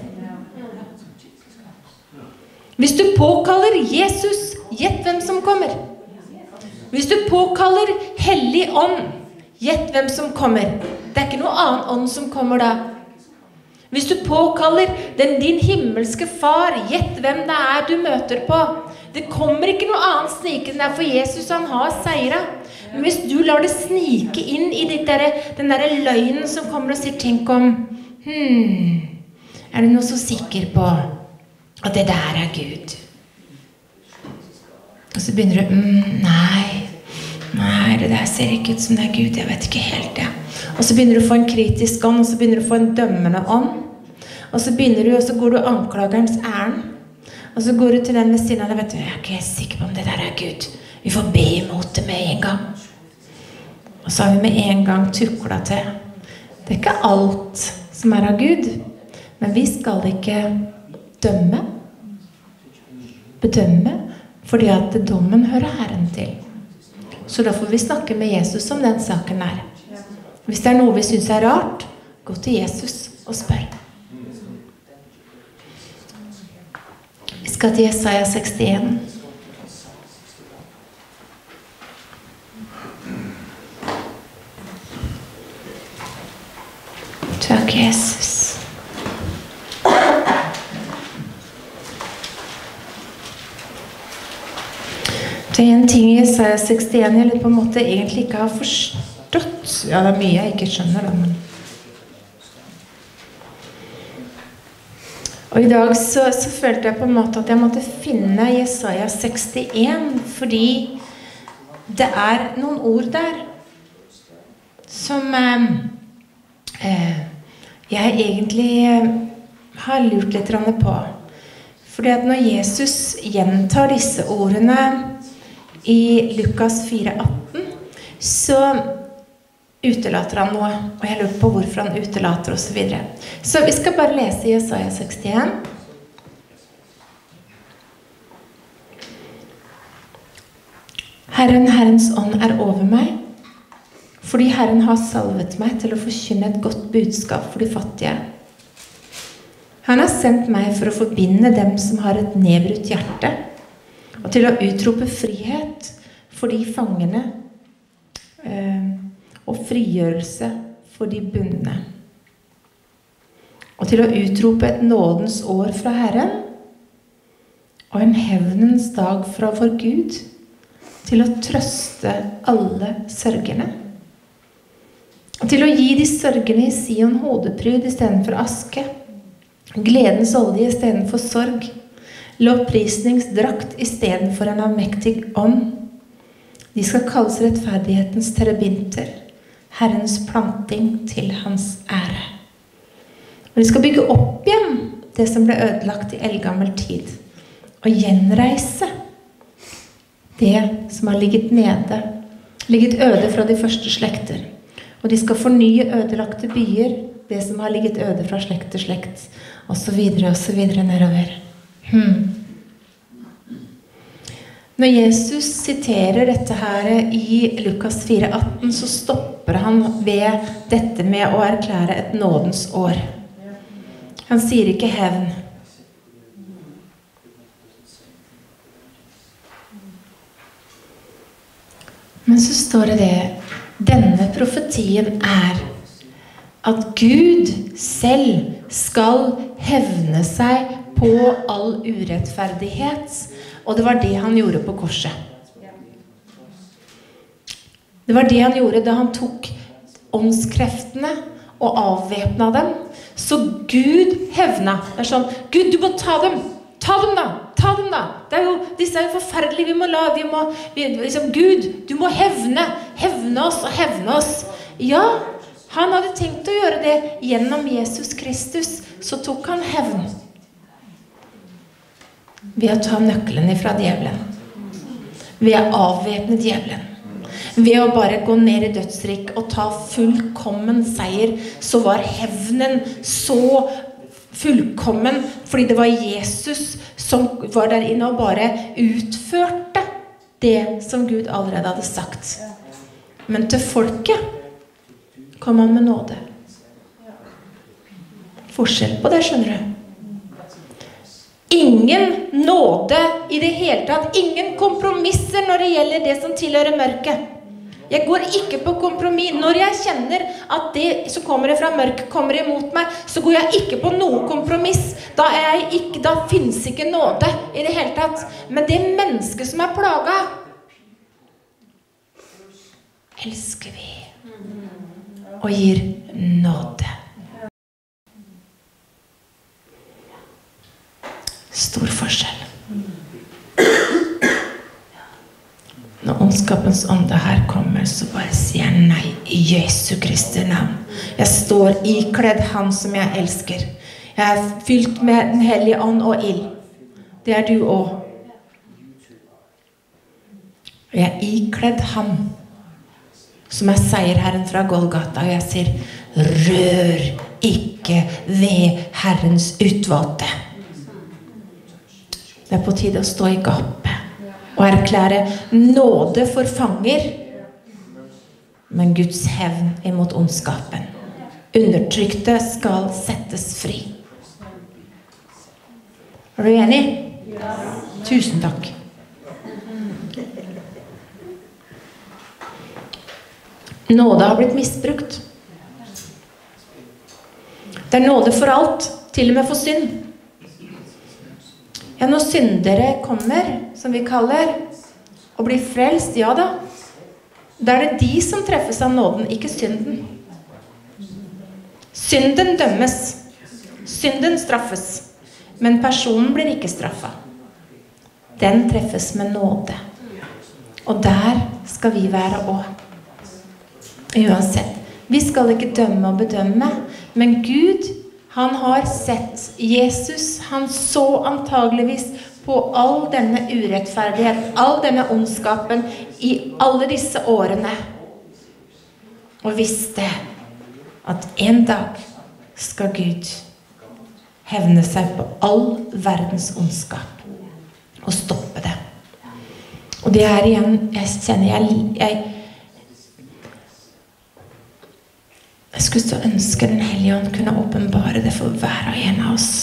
Hvis du påkaller Jesus, gjett hvem som kommer. Hvis du påkaller Hellig ånd, gjett hvem som kommer. Det ikke noe annen ånd som kommer da. Hvis du påkaller din himmelske far, gjett hvem det du møter på. Det kommer ikke noe annet snikende der, for Jesus han har seiret. Men hvis du lar det snike inn i den der løgnen som kommer og sier, tenk om, du noe så sikker på at det der Gud? Og så begynner du, nei, det der ser ikke ut som det Gud, jeg vet ikke helt det. Og så begynner du å få en kritisk ånd, og så begynner du å få en dømmende ånd. Og så går du anklagerens ærend. Og så går du til den ved siden av deg, vet du, jeg ikke sikker på om det der Gud. Vi får be imot det med en gang. Og så har vi med en gang tuklet til. Det ikke alt som av Gud, men vi skal ikke bedømme, fordi at dommen hører Herren til. Så da får vi snakke med Jesus om den saken der. Hvis det noe vi synes rart, gå til Jesus og spør. Vi skal til Jesaja 61. Takk, Jesus. Det en ting i Jesaja 61 jeg litt på en måte egentlig ikke har forstått. Ja, det mye jeg ikke skjønner da, men... Og i dag så følte jeg på en måte at jeg måtte finne Jesaja 61, fordi det noen ord der som jeg egentlig har lurt litt på. Fordi at når Jesus gjentar disse ordene i Lukas 4,18, så utelater han noe, og jeg lurer på hvorfor han utelater og så videre. Så vi skal bare lese Jesaja 61. Herrens ånd over meg, fordi Herren har salvet meg til å forkynne et godt budskap for de fattige. Han har sendt meg for å forbinde dem som har et nedbrutt hjerte, og til å utrope frihet for de fangene, og frigjørelse for de bundne. Og til å utrope et nådens år fra Herren, og en hevnens dag fra vår Gud, til å trøste alle sørgerne. Og til å gi de sørgerne i Sion hodepryd i stedet for aske, gledens olje i stedet for sorg, lovprisningsdrakt i stedet for en avmektig ånd. De skal kalles rettferdighetens terabinter, Herrens planting til hans ære. Og de skal bygge opp igjen det som ble ødelagt i eldgammel tid, og gjenreise det som har ligget nede, ligget øde fra de første slekter. Og de skal fornye ødelagte byer, det som har ligget øde fra slekt til slekt, og så videre nedover. Når Jesus siterer dette her i Lukas 4,18, så stopper han ved dette med å erklære et nådens år. Han sier ikke hevn. Men så står det denne profetien at Gud selv skal hevne seg på all urettferdighet, og det var det han gjorde på korset. Det var det han gjorde da han tok åndskreftene og avvæpnet dem. Så Gud hevna. Det sånn, Gud, du må ta dem da. Disse jo forferdelige, Gud, du må hevne oss. Ja, han hadde tenkt å gjøre det gjennom Jesus Kristus, så tok han hevn. Ved å ta nøkkelen fra djevelen. Ved å avvæpne djevelen. Ved å bare gå ned i dødsrik og ta fullkommen seier, så var hevnen så fullkommen, fordi det var Jesus som var der inne og bare utførte det som Gud allerede hadde sagt. Men til folket kom han med nåde. Forskjell på det, skjønner du. Ingen nåde i det hele tatt. Ingen kompromisser når det gjelder det som tilhører mørket. Jeg går ikke på kompromiss. Når jeg kjenner at det som kommer fra mørket kommer imot meg, så går jeg ikke på noe kompromiss. Da finnes ikke nåde i det hele tatt. Men det mennesket som plaget, elsker vi og gir nåde. Stor forskjell. Når ondskapens ånde her kommer, så bare sier jeg nei i Jesu Kristi navn. Jeg står ikledd han som jeg elsker. Jeg fylt med den hellige ånd og ild. Det du også. Og jeg ikledd ham som seierherren fra Golgata, og jeg sier, rør ikke ved Herrens utvalgte. Det på tide å stå i gapet og erklære nåde for fanger, men Guds hevn imot ondskapen. Undertrykte skal settes fri. Er du enig? Ja. Tusen takk. Nåde har blitt misbrukt. Det nåde for alt, til og med for synd. Ja, når syndere kommer, som vi kaller, og blir frelst, ja da. Da det de som treffes av nåden, ikke synden. Synden dømmes. Synden straffes. Men personen blir ikke straffet. Den treffes med nåde. Og der skal vi være også. Uansett. Vi skal ikke dømme og bedømme, men Gud, han har sett Jesus, han så antageligvis på all denne urettferdighet, all denne ondskapen i alle disse årene, og visste at en dag skal Gud hevne seg på all verdens ondskap og stoppe det. Og det igjen, jeg kjenner, jeg skulle så ønske den Hellige Ånd kunne åpenbare det for hver og en av oss.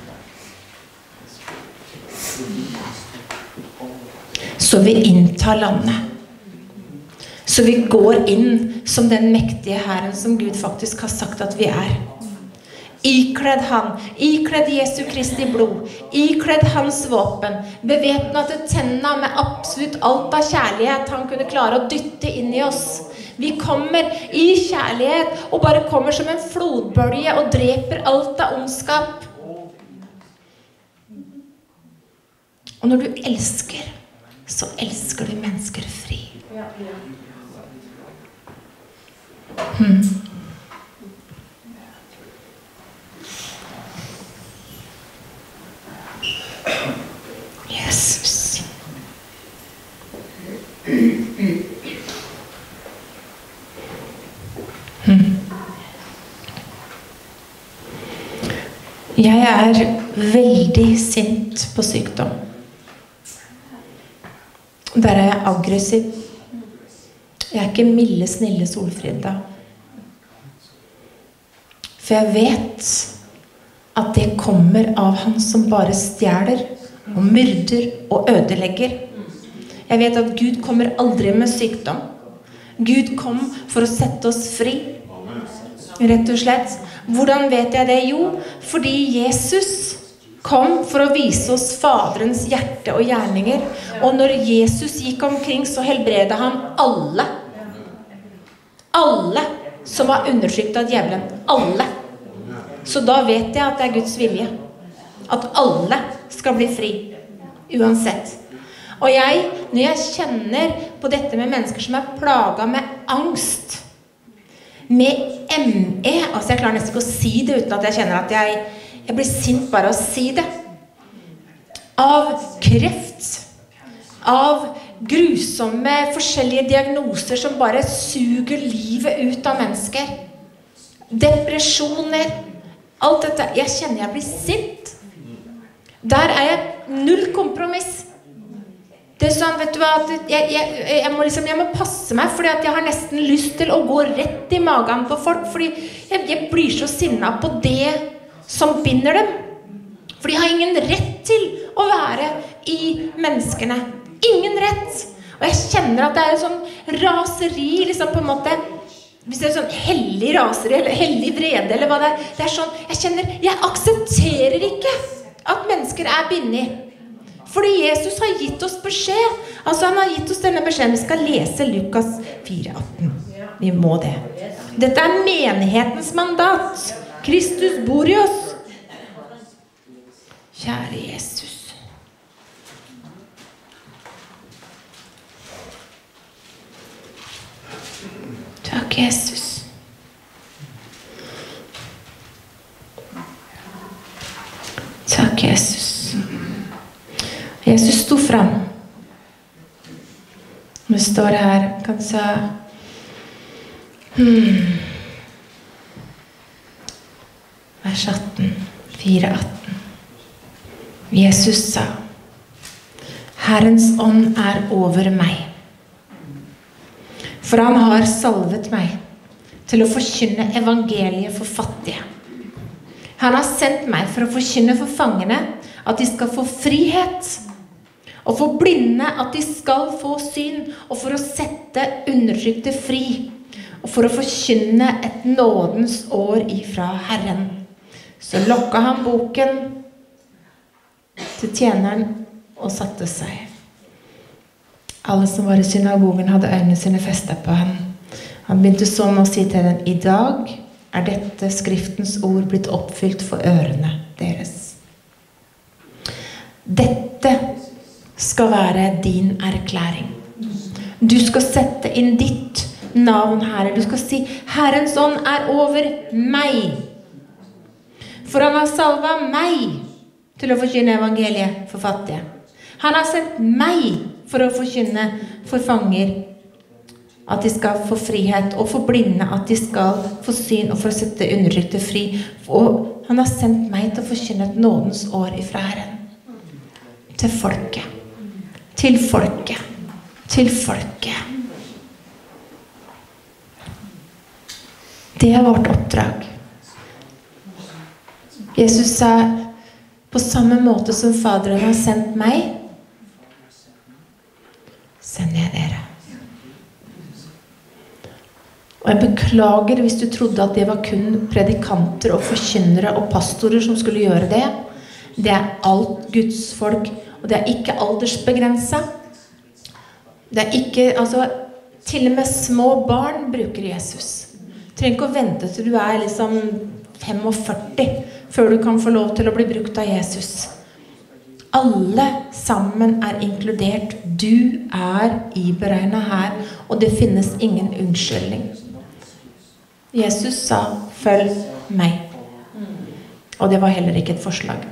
Så vi inntar landet. Så vi går inn som den mektige Herren som Gud faktisk har sagt at vi er. Ikledd han, ikledd Jesu Kristi blod, ikledd hans våpen, bevæpnet til tennene med absolutt alt av kjærlighet han kunne klare å dytte inn i oss. Vi kommer i kjærlighet og bare kommer som en flodbølge og dreper alt av ondskap. Og når du elsker, så elsker du mennesker fri. Jesus. Jeg veldig sint på sykdom. Der jeg aggressiv. Jeg ikke milde, snille Solfrida. For jeg vet at det kommer av han som bare stjeler og myrder og ødelegger. Jeg vet at Gud kommer aldri med sykdom. Gud kom for å sette oss fri. Rett og slett. Hvordan vet jeg det? Jo, fordi Jesus kom for å vise oss Faderens hjerte og gjerninger. Og når Jesus gikk omkring, så helbredet han alle. Alle som var undertrykt av djevelen. Alle. Så da vet jeg at det er Guds vilje. At alle skal bli fri. Uansett. Og når jeg kjenner på dette med mennesker som er plaget med angst, med ME, altså jeg klarer nesten ikke å si det uten at jeg kjenner at jeg blir sint bare å si det, av kreft, av grusomme forskjellige diagnoser som bare suger livet ut av mennesker, depresjoner, alt dette, jeg kjenner jeg blir sint. Der jeg null kompromiss. Det sånn, vet du hva, at jeg må passe meg, fordi at jeg har nesten lyst til å gå rett i magen på folk, fordi jeg blir så sinnet på det som binder dem. For de har ingen rett til å være i menneskene. Ingen rett. Og jeg kjenner at det er en sånn raseri, liksom på en måte, hvis det er sånn hellig raseri, eller hellig vrede, eller hva det er. Det er sånn, jeg aksepterer ikke at mennesker er bindet. Fordi Jesus har gitt oss beskjed. Altså han har gitt oss denne beskjeden. Vi skal lese Lukas 4,18. Vi må det. Dette er menighetens mandat. Kristus bor i oss. Kjære Jesus. Takk, Jesus. Takk, Jesus. Jesus stod fram. Vi står her, kanskje vers 18, 4,18. Jesus sa, Herrens ånd er over meg, for han har salvet meg til å forkynne evangeliet for fattige. Han har sendt meg for å forkynne for fangene at de skal få frihet, og for blinde at de skal få syn, og for å sette undertrykte fri, og for å forkynne et nådens år ifra Herren. Så lokket han boken til tjeneren og satte seg. Alle som var i synagogen hadde øynene sine festet på han. Han begynte så med å si til dem, i dag dette skriftens ord blitt oppfylt for ørene deres. Dette skal være din erklæring. Du skal sette inn ditt navn, Herre. Du skal si, Herrens ånd over meg. For han har salvet meg til å forkynne evangeliet for fattige. Han har sendt meg for å forkynne for fanger at de skal få frihet, og for blinde at de skal få syn, og for å sette undertrykte fri. Og han har sendt meg til å forkynne et nådens år ifra Herren. Til folket. Til folket. Til folket. Det vårt oppdrag. Jesus sa, på samme måte som Faderen har sendt meg, sender jeg dere. Og jeg beklager hvis du trodde at det var kun predikanter og forkynnere og pastorer som skulle gjøre det. Det alt Guds folk, og det ikke aldersbegrenset. Det ikke, altså, til og med små barn bruker Jesus. Du trenger ikke å vente til du liksom 45 før du kan få lov til å bli brukt av Jesus. Alle sammen inkludert. Du iberegnet her, og det finnes ingen unnskyldning. Jesus sa, følg meg. Og det var heller ikke et forslag.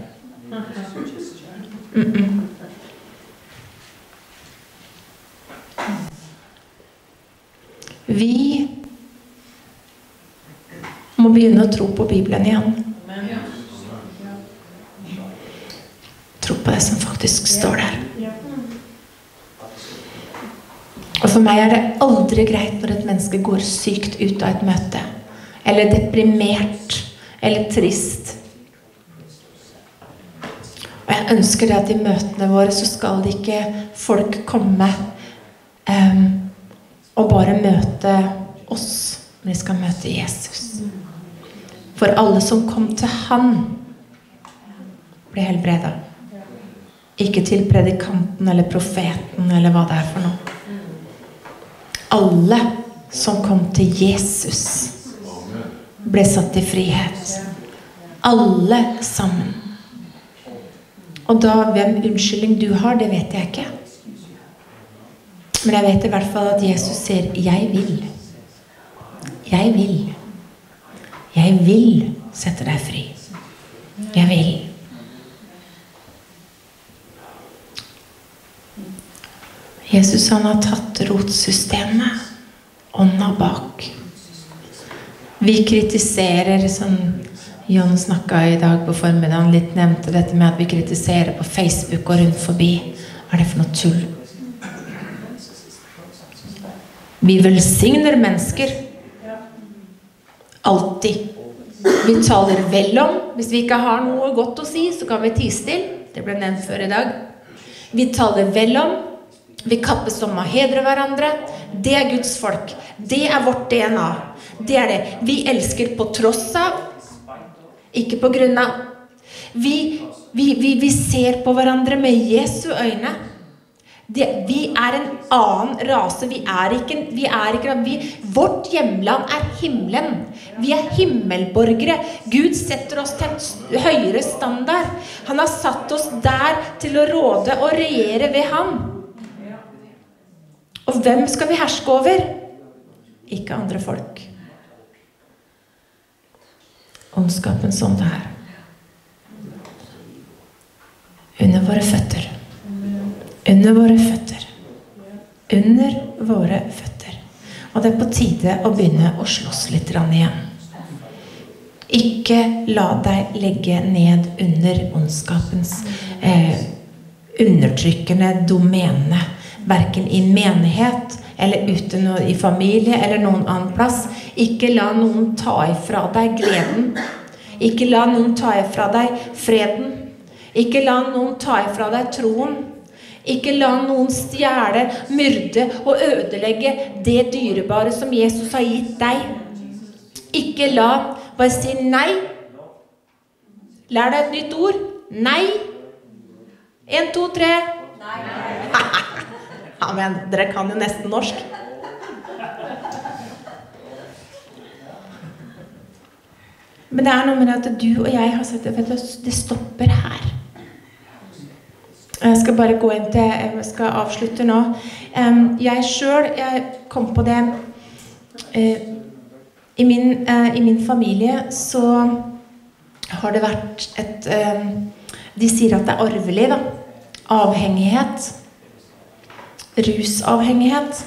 Vi må begynne å tro på Bibelen igjen. Tro på det som faktisk står der. Og for meg det aldri greit når et menneske går sykt ut av et møte, eller deprimert, eller trist. Og jeg ønsker det at i møtene våre så skal det ikke folk komme og bare møte oss, men de skal møte Jesus. For alle som kom til han ble helbredet. Ikke til predikanten eller profeten eller hva det for noe. Alle som kom til Jesus ble satt i frihet. Alle sammen. Og da, hvem unnskyldning du har, det vet jeg ikke. Men jeg vet i hvert fall at Jesus sier, jeg vil. Jeg vil. Jeg vil sette deg fri. Jeg vil. Jesus han har tatt rotsystemet, ånda bak. Vi kritiserer, som Jon snakket i dag på formiddagen, litt nevnte dette med at vi kritiserer på Facebook og rundt forbi. Hva det for noe tull? Vi velsigner mennesker. Alltid. Vi taler vel om. Hvis vi ikke har noe godt å si, så kan vi tie stille. Det ble nevnt før i dag. Vi taler vel om. Vi kappes om å hedre hverandre. Det Guds folk. Det vårt DNA. Det det. Vi elsker på tross av. Ikke på grunn av. Vi ser på hverandre med Jesu øyne. Vi en annen rase. Vårt hjemland himmelen. Vi himmelborgere. Gud setter oss til en høyere standard. Han har satt oss der til å råde og regjere ved ham. Og hvem skal vi herske over? Ikke andre folk. Ondskapen som det under våre føtter. Under våre føtter. Under våre føtter. Og det på tide å begynne å slåss litt igjen. Ikke la deg legge ned under ondskapens undertrykkende domene. Hverken i menighet, eller ute i familie, eller noen annen plass. Ikke la noen ta ifra deg gleden. Ikke la noen ta ifra deg freden. Ikke la noen ta ifra deg troen. Ikke la noen stjele, myrde og ødelegge det dyrebare som Jesus har gitt deg. Ikke la, bare si nei. Lær deg et nytt ord. Nei. 1, 2, 3. Nei. Ja, men dere kan jo nesten norsk. Men det noe med at du og jeg har sagt, vet du, det stopper her. Jeg skal bare gå inn til, jeg skal avslutte nå. Jeg kom på det, i min familie så har det vært de sier at det arvelig da, avhengighet, rusavhengighet.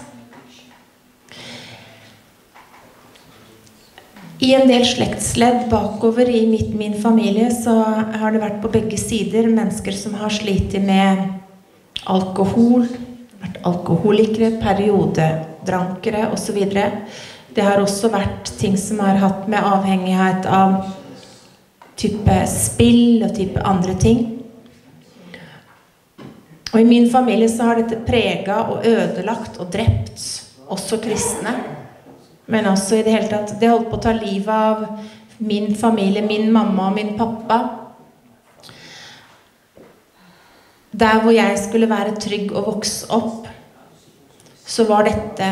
I en del slektsledd bakover i min familie så har det vært på begge sider mennesker som har slitt med alkohol, vært alkoholikere, periodedrankere og så videre. Det har også vært ting som har hatt med avhengighet av type spill og type andre ting. Og i min familie så har dette preget og ødelagt og drept også kristne. Men også i det hele tatt, det holdt på å ta livet av min familie, min mamma og min pappa. Der hvor jeg skulle være trygg og vokse opp, så var dette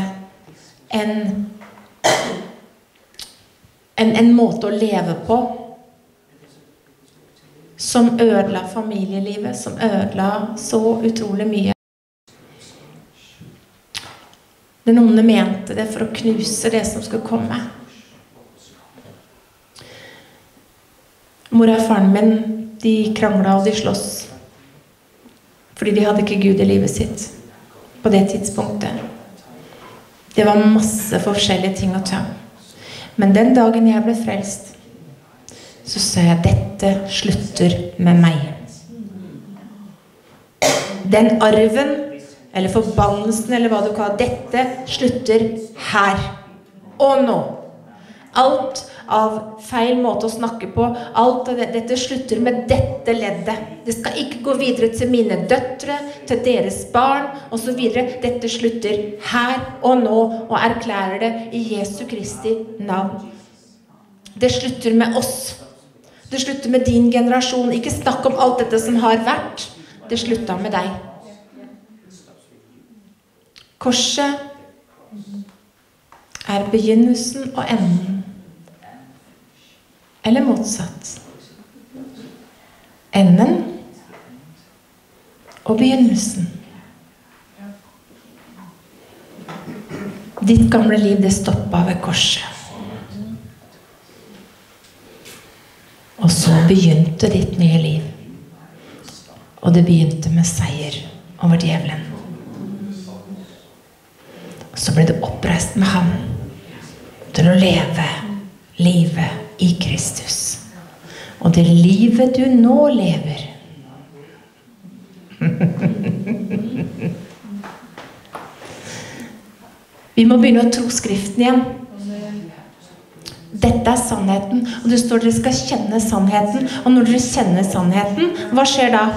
en måte å leve på som ødela familielivet, som ødela så utrolig mye. Den onde mente det for å knuse det som skulle komme. Mora og faren min, de kranglet og de slåss. Fordi de hadde ikke Gud i livet sitt på det tidspunktet. Det var masse forskjellige ting å ta. Men den dagen jeg ble frelst, så sa jeg, dette slutter med meg. Den arven, eller forbannelsen, eller hva du kaller, dette slutter her og nå. Alt av feil måte å snakke på, alt av dette slutter med dette leddet. Det skal ikke gå videre til mine døtre, til deres barn, og så videre. Dette slutter her og nå, og erklærer det i Jesu Kristi navn. Det slutter med oss. Det slutter med din generasjon. Ikke snakk om alt dette som har vært. Det slutta med deg. Korset begynnelsen og enden. Eller motsatt. Enden og begynnelsen. Ditt gamle liv, det stoppet ved korset. Og så begynte ditt nye liv. Og det begynte med seier over djevelen. Så ble det oppreist med ham til å leve livet i Kristus. Og det livet du nå lever. Vi må begynne å tro Skriften igjen. Dette sannheten, og det står dere skal kjenne sannheten. Og når dere kjenner sannheten, hva skjer da?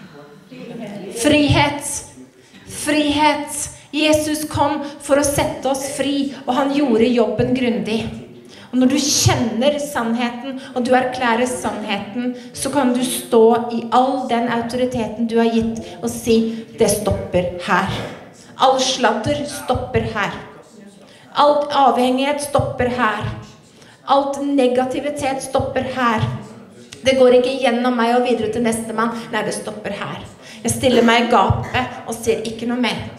Frihet. Frihet. Jesus kom for å sette oss fri, og han gjorde jobben grundig. Og når du kjenner sannheten, og du erklærer sannheten, så kan du stå i all den autoriteten du har gitt, og si, det stopper her. All sladder stopper her. Alt avhengighet stopper her. Alt negativitet stopper her. Det går ikke gjennom meg og videre til neste mann. Nei, det stopper her. Jeg stiller meg i gapet og sier ikke noe mer.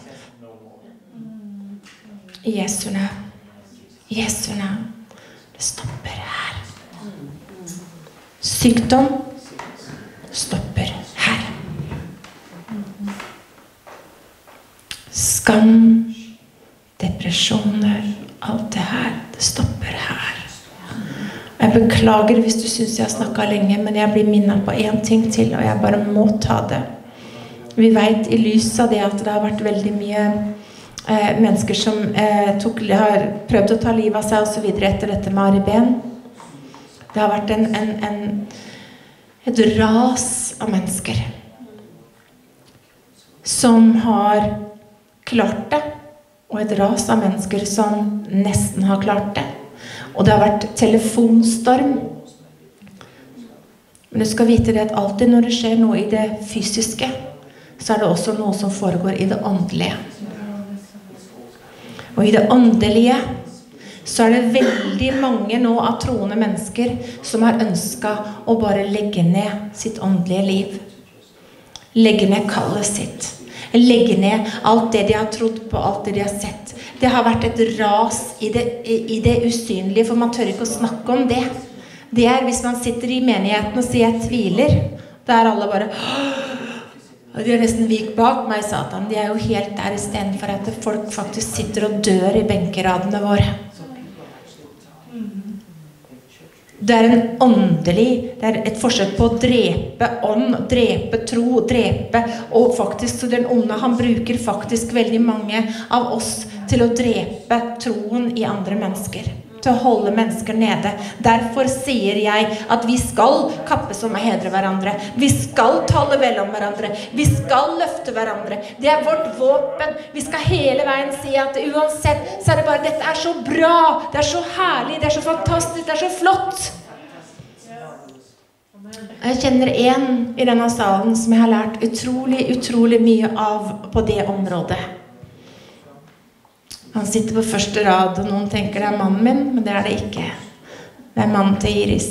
I Jesu navn. Jesu navn. Det stopper her. Sykdom stopper her. Skam, depresjoner, alt det her, det stopper her. Jeg beklager hvis du synes jeg har snakket lenge, men jeg blir minnet på en ting til, og jeg bare må ta det. Vi vet i lys av det at det har vært veldig mye mennesker som har prøvd å ta livet av seg og så videre etter dette med Ari-Ben. Det har vært et ras av mennesker som har klart det, og et ras av mennesker som nesten har klart det. Og det har vært telefonstorm. Men du skal vite det at alltid når det skjer noe i det fysiske, så det også noe som foregår i det åndelige. Og i det åndelige så det veldig mange nå av troende mennesker som har ønsket å bare legge ned sitt åndelige liv. Legge ned kallet sitt. Legge ned alt det de har trodd på, alt det de har sett. Det har vært et ras i det usynlige, for man tør ikke å snakke om det. Det hvis man sitter i menigheten og sier jeg tviler, da alle bare de har nesten vik bak meg, Satan. De jo helt der I stedet for at folk faktisk sitter og dør I benkeradene våre. Det en åndelig, det et forsøk på å drepe ånd, drepe tro, drepe, og faktisk, så den onde, han bruker faktisk veldig mange av oss til å drepe troen I andre mennesker, til å holde mennesker nede. Derfor sier jeg at vi skal kappes om å hedre hverandre. Vi skal tale vel om hverandre. Vi skal løfte hverandre. Det vårt våpen. Vi skal hele veien si at uansett, så det bare, dette så bra, det så herlig, det så fantastisk, det så flott. Jeg kjenner en I denne salen som jeg har lært utrolig mye av på det området. Han sitter på første rad, og noen tenker det mannen min, men det det ikke. Det mannen til Iris.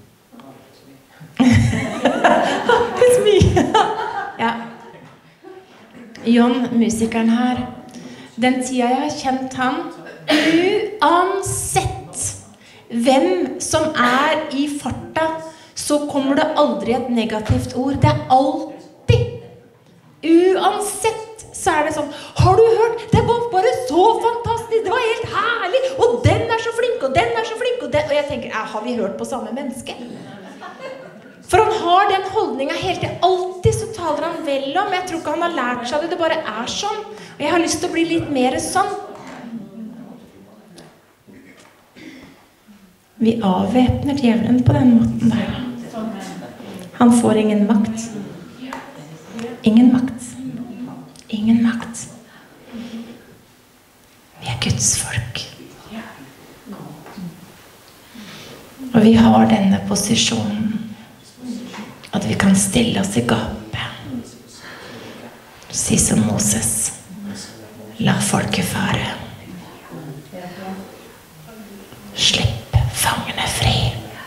Det mye. Ja. John, musikeren her. Den tida jeg har kjent han, uansett hvem som I farta, så kommer det aldri et negativt ord. Det alltid. Uansett så det sånn, har du hørt? Det var bare så fantastisk, det var helt herlig, og den så flink, og den så flink, og den, og jeg tenker, har vi hørt på samme menneske? For han har den holdningen helt til, alltid så taler han vel om, jeg tror ikke han har lært seg det, det bare sånn, og jeg har lyst til å bli litt mer sånn. Vi avvæpner djevelen på den måten der. Han får ingen makt. Ingen makt. Ingen makt. Vi Guds folk. Og vi har denne posisjonen at vi kan stille oss I gapet. Si som Moses. La folket fare. Slipp fangene fri.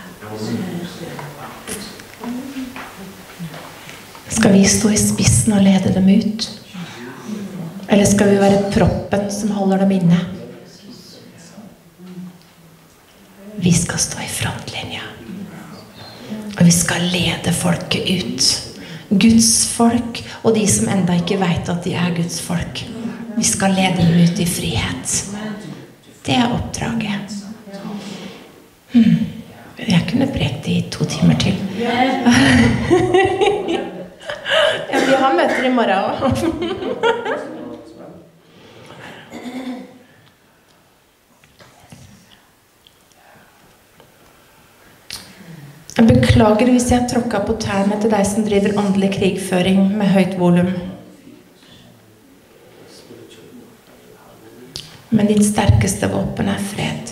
Skal vi stå I spissen og lede dem ut? Eller skal vi være proppen som holder dem inne? Vi skal stå I frontlinja. Og vi skal lede folket ut. Guds folk, og de som enda ikke vet at de Guds folk. Vi skal lede dem ut I frihet. Det oppdraget. Jeg kunne prekt I 2 timer til. Ja, vi har møter I morgen også. Jeg beklager hvis jeg tråkket på tærne til deg som driver åndelig krigføring med høyt volum. Men ditt sterkeste våpen fred.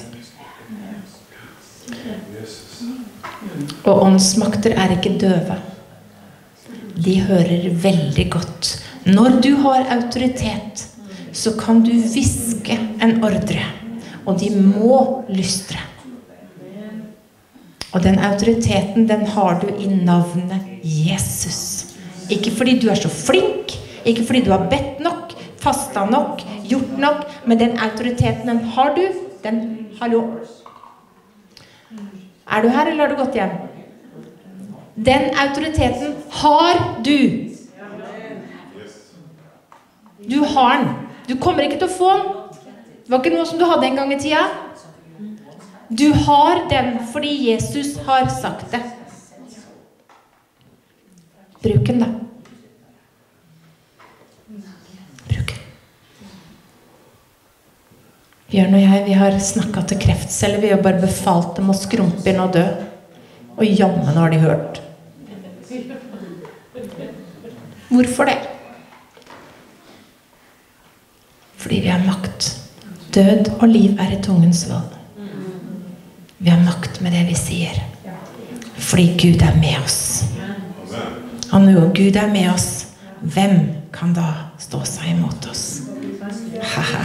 Og åndsmakter ikke døve. De hører veldig godt. Når du har autoritet, så kan du viske en ordre, og de må lystre. Og den autoriteten, den har du I navnet Jesus. Ikke fordi du så flink, ikke fordi du har bedt nok, fastet nok, gjort nok, men den autoriteten, den har du, den, hallo. Du her, eller har du gått hjem? Den autoriteten har du. Du har den. Du kommer ikke til å få den. Det var ikke noe som du hadde en gang I tida. Du har den fordi Jesus har sagt det. Bruk den da. Bruk den. Bjørn og jeg, vi har snakket til kreftceller. Vi har bare befalt dem å skrumpe inn og dø. Og jammen har de hørt. Hvorfor det? Fordi vi har makt. Død og liv I tungens vold. Vi har makt med det vi sier. Fordi Gud med oss. Og når Gud med oss, hvem kan da stå seg imot oss. Haha.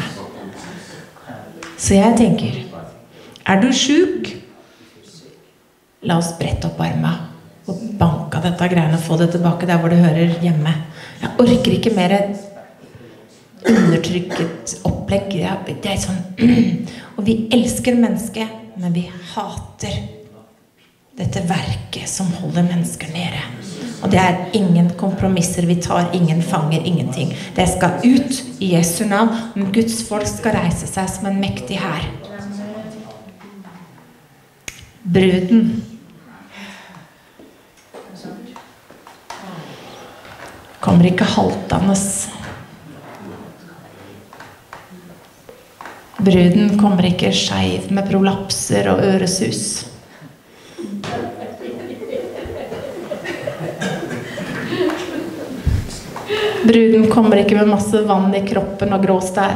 Så jeg tenker, du syk? La oss brette opp armen og banke dette greiene og få det tilbake der hvor det hører hjemme. Jeg orker ikke mer undertrykket opplegg. Det sånn, og vi elsker mennesket, men vi hater dette verket som holder mennesker nede. Og det ingen kompromisser vi tar, ingen fanger, ingenting. Det skal ut i Jesu navn, men Guds folk skal reise seg som en mektig hær. Bruden. Kommer ikke haltende. Bruden kommer ikke skeiv med prolapser og øresus. Bruden kommer ikke med masse vann i kroppen og grå stær.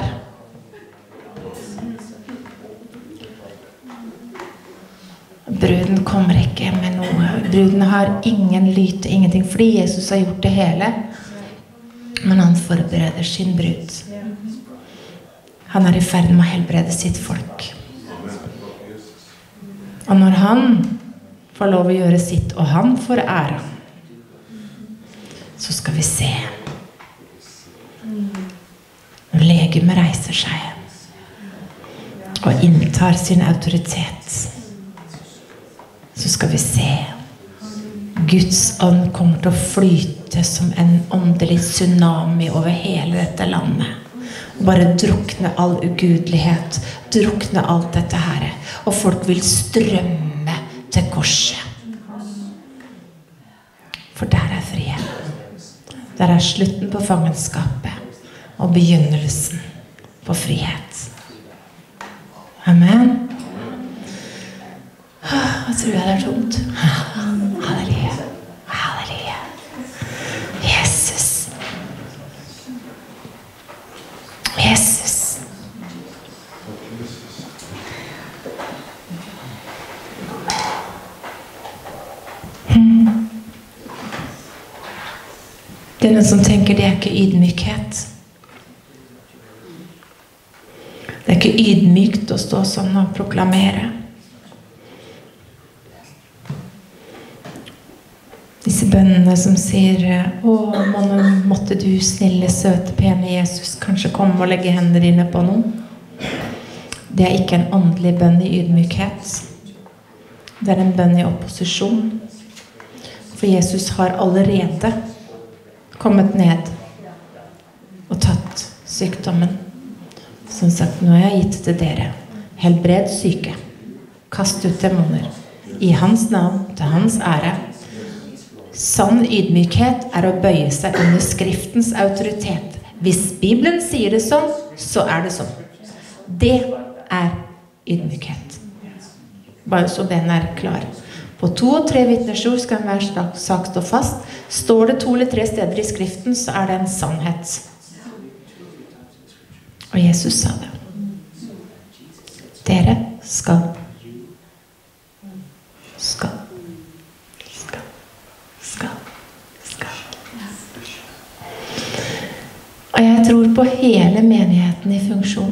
Bruden kommer ikke med noe. Bruden har ingen lyte, ingenting, fordi Jesus har gjort det hele. Men han forbereder sin brud. Han i ferd med å helbrede sitt folk. Og når han får lov å gjøre sitt, og han får ære, så skal vi se. Når legemet reiser seg og inntar sin autoritet, så skal vi se. Guds ånd kommer til å flyte som en åndelig tsunami over hele dette landet. Og bare drukne all ugudelighet, drukne alt dette her. Og folk vil strømme til korset. For der frihet. Der slutten på fangenskapet og begynnelsen på frihet. Amen. Hva tror jeg det tomt? Halleluja. Halleluja. Jesus. Jesus. Det noen som tenker det ikke ydmykhet. Det ikke ydmykt å stå sånn og proklamere. Disse bønnene som sier, måtte du snille, søte, pene Jesus kanskje komme og legge hendene dine på noen. Det ikke en åndelig bønn i ydmykhet. Det en bønn i opposisjon. For Jesus har allerede kommet ned og tatt sykdommen. Som sagt, nå har jeg gitt til dere. Helbred syke. Kast ut demoner. I hans navn, til hans ære. Sann ydmykhet å bøye seg under skriftens autoritet. Hvis Bibelen sier det sånn, så det sånn. Det ydmykhet. Bare så den klar. På 2 og 3 vitners ord skal hver sak stå fast. Står det 2 eller 3 steder i skriften, så det en sannhet. Og Jesus sa det. Dere skal. Og jeg tror på hele menigheten i funksjon.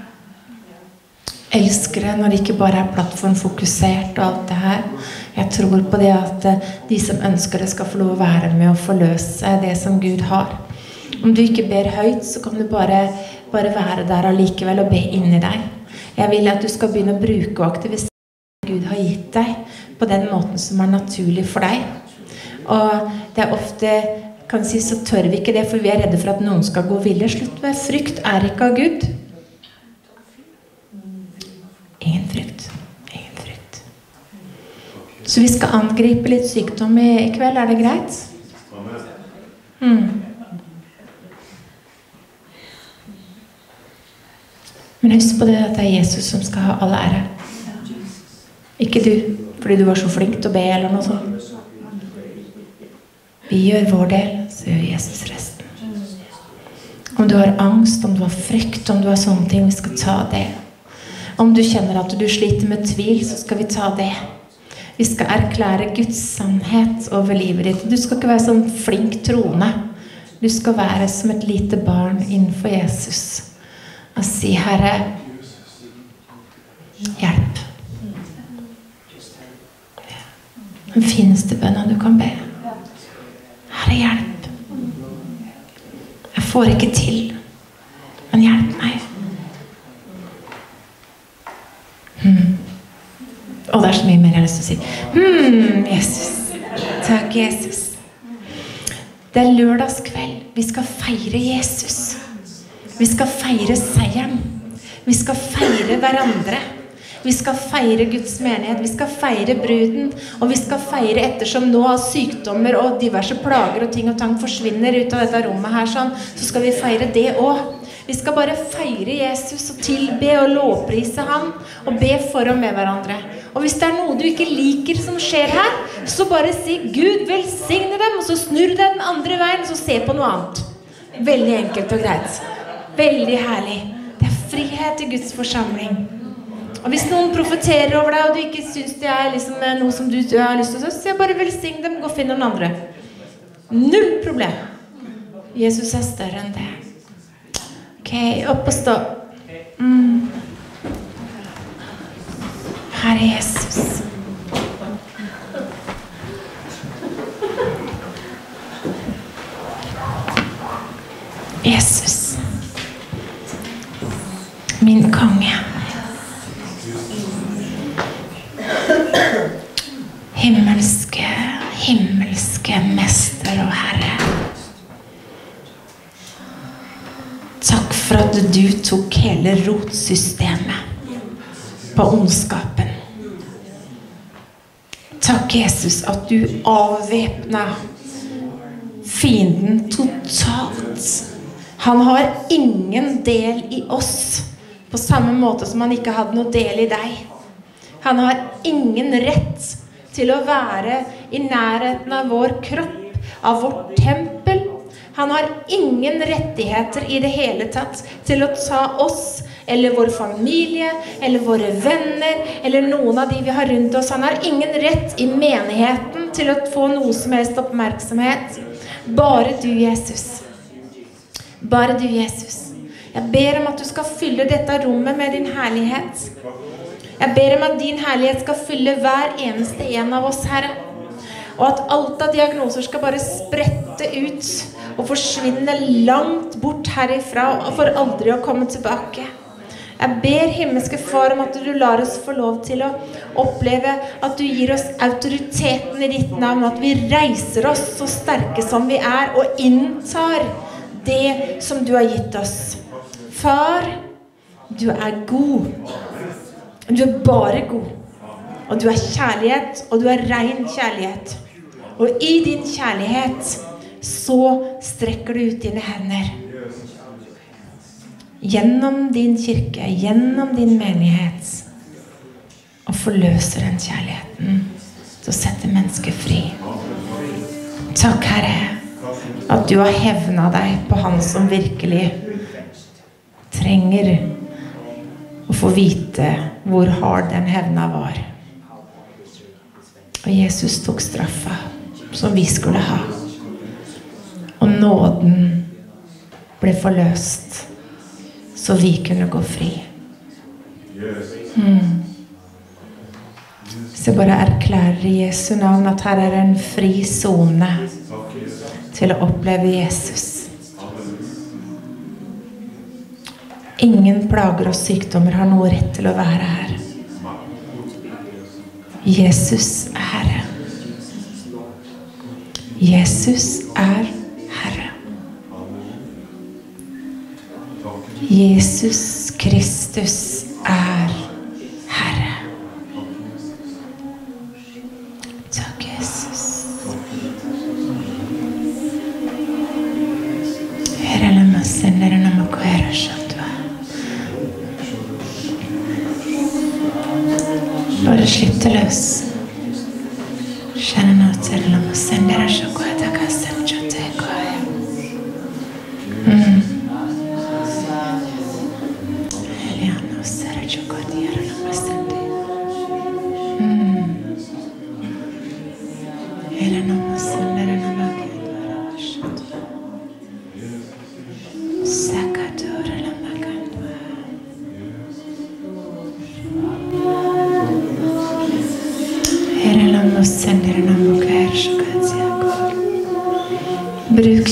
Elsker det når det ikke bare plattformfokusert og alt det her. Jeg tror på det at de som ønsker det skal få lov å være med og forløse det som Gud har. Om du ikke ber høyt, så kan du bare være der allikevel og be inn i deg. Jeg vil at du skal begynne å bruke og aktivisere det Gud har gitt deg på den måten som naturlig for deg. Og det ofte, kan si, så tør vi ikke det, for vi redde for at noen skal gå ville. Slutt med frykt ikke av Gud. Ingen frykt. Ingen frykt. Så vi skal angripe litt sykdom i kveld, det greit? Men husk på det at det Jesus som skal ha all ære. Ikke du, fordi du var så flink til å be eller noe sånt. Vi gjør vår del, så gjør Jesus resten. Om du har angst, om du har frykt, om du har sånne ting, vi skal ta det. Om du kjenner at du sliter med tvil, så skal vi ta det. Vi skal erklære Guds sannhet over livet ditt. Du skal ikke være sånn flink troende. Du skal være som et lite barn innenfor Jesus og si, Herre, hjelp. Den fineste bønnen du kan be. Herre, hjelp. Jeg får ikke til, men hjelp meg. Og det er så mye mer jeg har lyst til å si. Jesus. Takk, Jesus. Det er lørdagskveld. Vi skal feire Jesus. Vi skal feire seieren. Vi skal feire hverandre. Vi skal feire Guds menighet. Vi skal feire bruden. Og vi skal feire ettersom nå sykdommer og diverse plager og ting og tang forsvinner ut av dette rommet her, sånn, så skal vi feire det også. Vi skal bare feire Jesus og tilbe og lovprise ham og be for og med hverandre. Og hvis det er noe du ikke liker som skjer her, så bare si Gud velsigne dem, og så snur deg den andre veien, og så se på noe annet. Veldig enkelt og greit. Veldig herlig. Det er frihet i Guds forsamling. Og hvis noen profeterer over deg, og du ikke synes det er liksom noe som du har lyst til, så sier bare velsign dem, gå og finn noen andre. Null problem. Jesus er større enn det. Ok, opp og stå. Herre Jesus. Jesus. Min konge. Himmelske mester og Herre. Takk for at du tok hele rotsystemet på ondskapen. Takk, Jesus, at du avvæpnet fienden totalt. Han har ingen del i oss, på samme måte som han ikke hadde noe del i deg. Han har ingen rett til å være i nærheten av vår kropp, av vårt tempel. Han har ingen rettigheter i det hele tatt til å ta oss, eller vår familie, eller våre venner, eller noen av de vi har rundt oss. Han har ingen rett i menigheten til å få noe som helst oppmerksomhet. Bare du, Jesus. Bare du, Jesus. Jeg ber om at du skal fylle dette rommet med din herlighet. Jeg ber om at din herlighet skal fylle hver eneste en av oss, Herre. Og at alt av diagnoser skal bare sprette ut og forsvinne langt bort herifra og for aldri å komme tilbake. Jeg ber himmelske far om at du lar oss få lov til å oppleve at du gir oss autoriteten i ditt navn, at vi reiser oss så sterke som vi er og inntar det som du har gitt oss. Far, du er god. Du er bare god. Og du er kjærlighet, og du er ren kjærlighet. Og i din kjærlighet så strekker du ut dine hender. Gjennom din kirke, gjennom din menighet. Og forløser den kjærligheten til å sette mennesker fri. Takk, Herre, at du har hevnet deg på han som virkelig trenger å få vite hvor hard den hevna var. Og Jesus tok straffa som vi skulle ha. Og nåden ble forløst så vi kunne gå fri. Så bare erklærer i Jesu navn at her er en fri zone til å oppleve Jesus. Ingen plager og sykdommer har noe rett til å være her. Jesus er Herre. Jesus er Herre. Jesus Kristus er Herre. Takk, Jesus. Herre, la meg sende deg når man kører skjønt. Bare slipp det løs. Kjenne nå til la meg sende deg sjokolade. Jeg kan sende til deg. Eliana, så er det sjokolade. La meg sende deg. Eliana, må sende deg når man kører skjønt.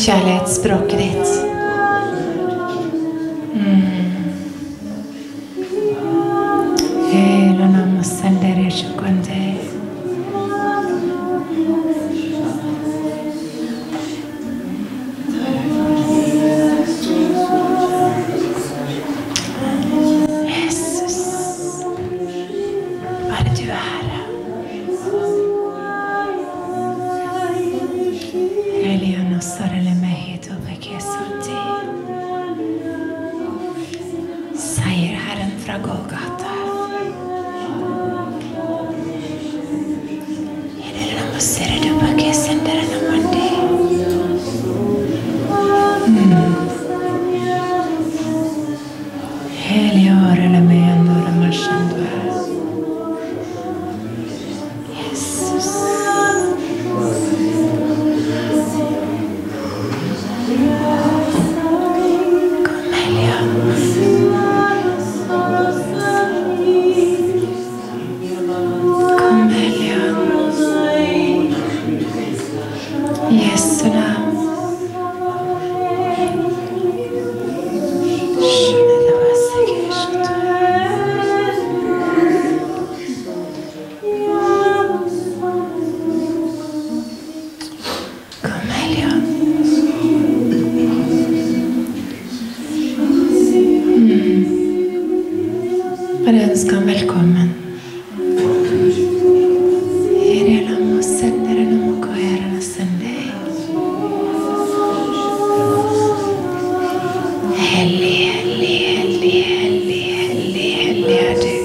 kjærlighetsspråket ditt. Jesus, bare du er Herre. Eliana sarele mehito bekesoti. Sier Herren fra Golgata. Sere du bekesendere namandi. Heliore le meandore marshandua. Jesus. Comelia. Comelia. Jesu namn. Bare ønsker ham velkommen. Hellig, hellig, hellig, hellig, hellig, hellig er du.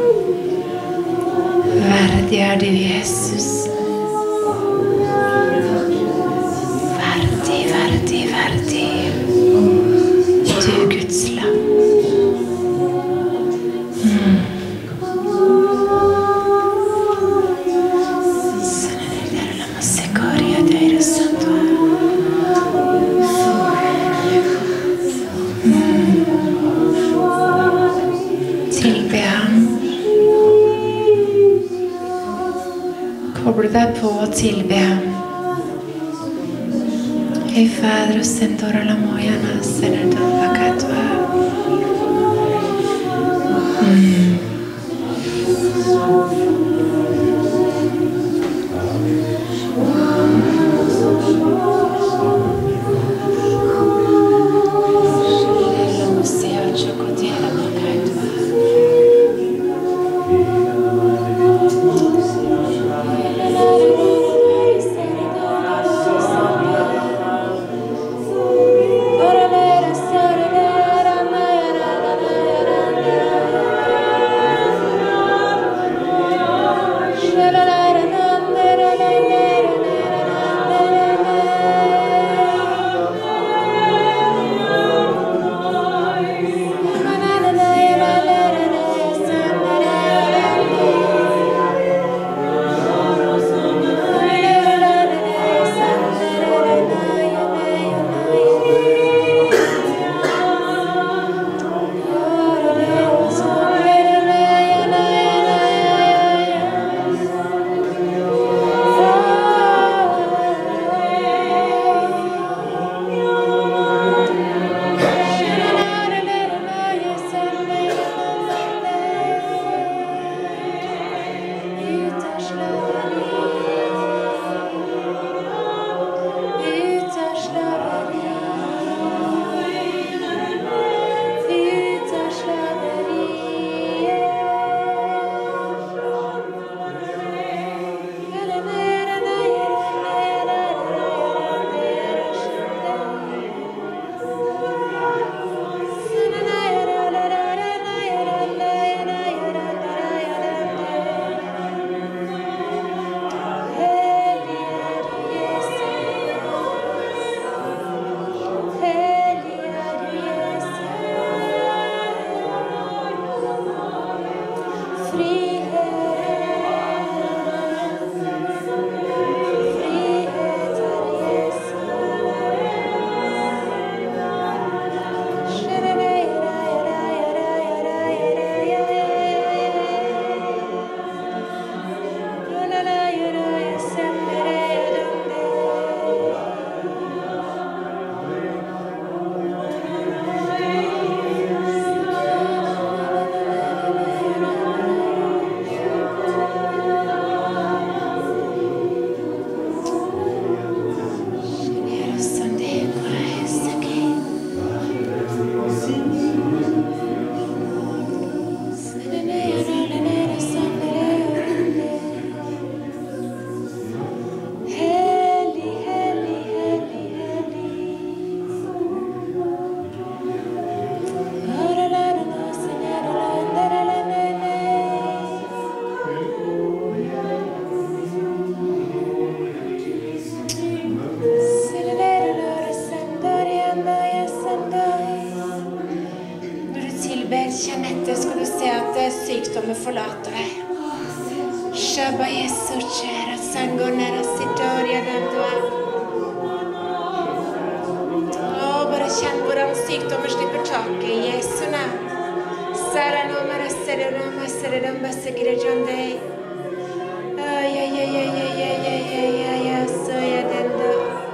Verdig er du, Jesus. Verdig, verdig, verdig. Du Guds lam. Koble deg på og tilbe ham. Hei, Fader, sendora la mojana, senerdon vakatva.
Ora vera, sara vera.
kjenn etter, skal du se at sykdommen forlater deg. Shabba Jesu kjære, sangonera sitoria den du bare kjenn hvordan sykdommen slipper taket i Jesu navn. Sara numera serum serum basigre jondei. Ja, så den du.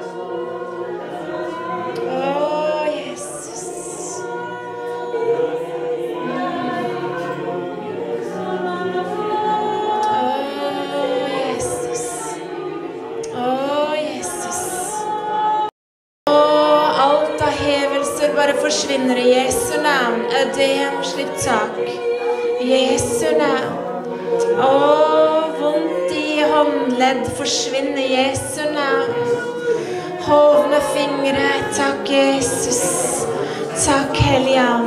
Bare forsvinner i Jesu navn. Ødem, slipp tak. Jesu navn. Vondt i håndledd forsvinner i Jesu navn. Hovne fingre, takk Jesus. Takk Helligånd.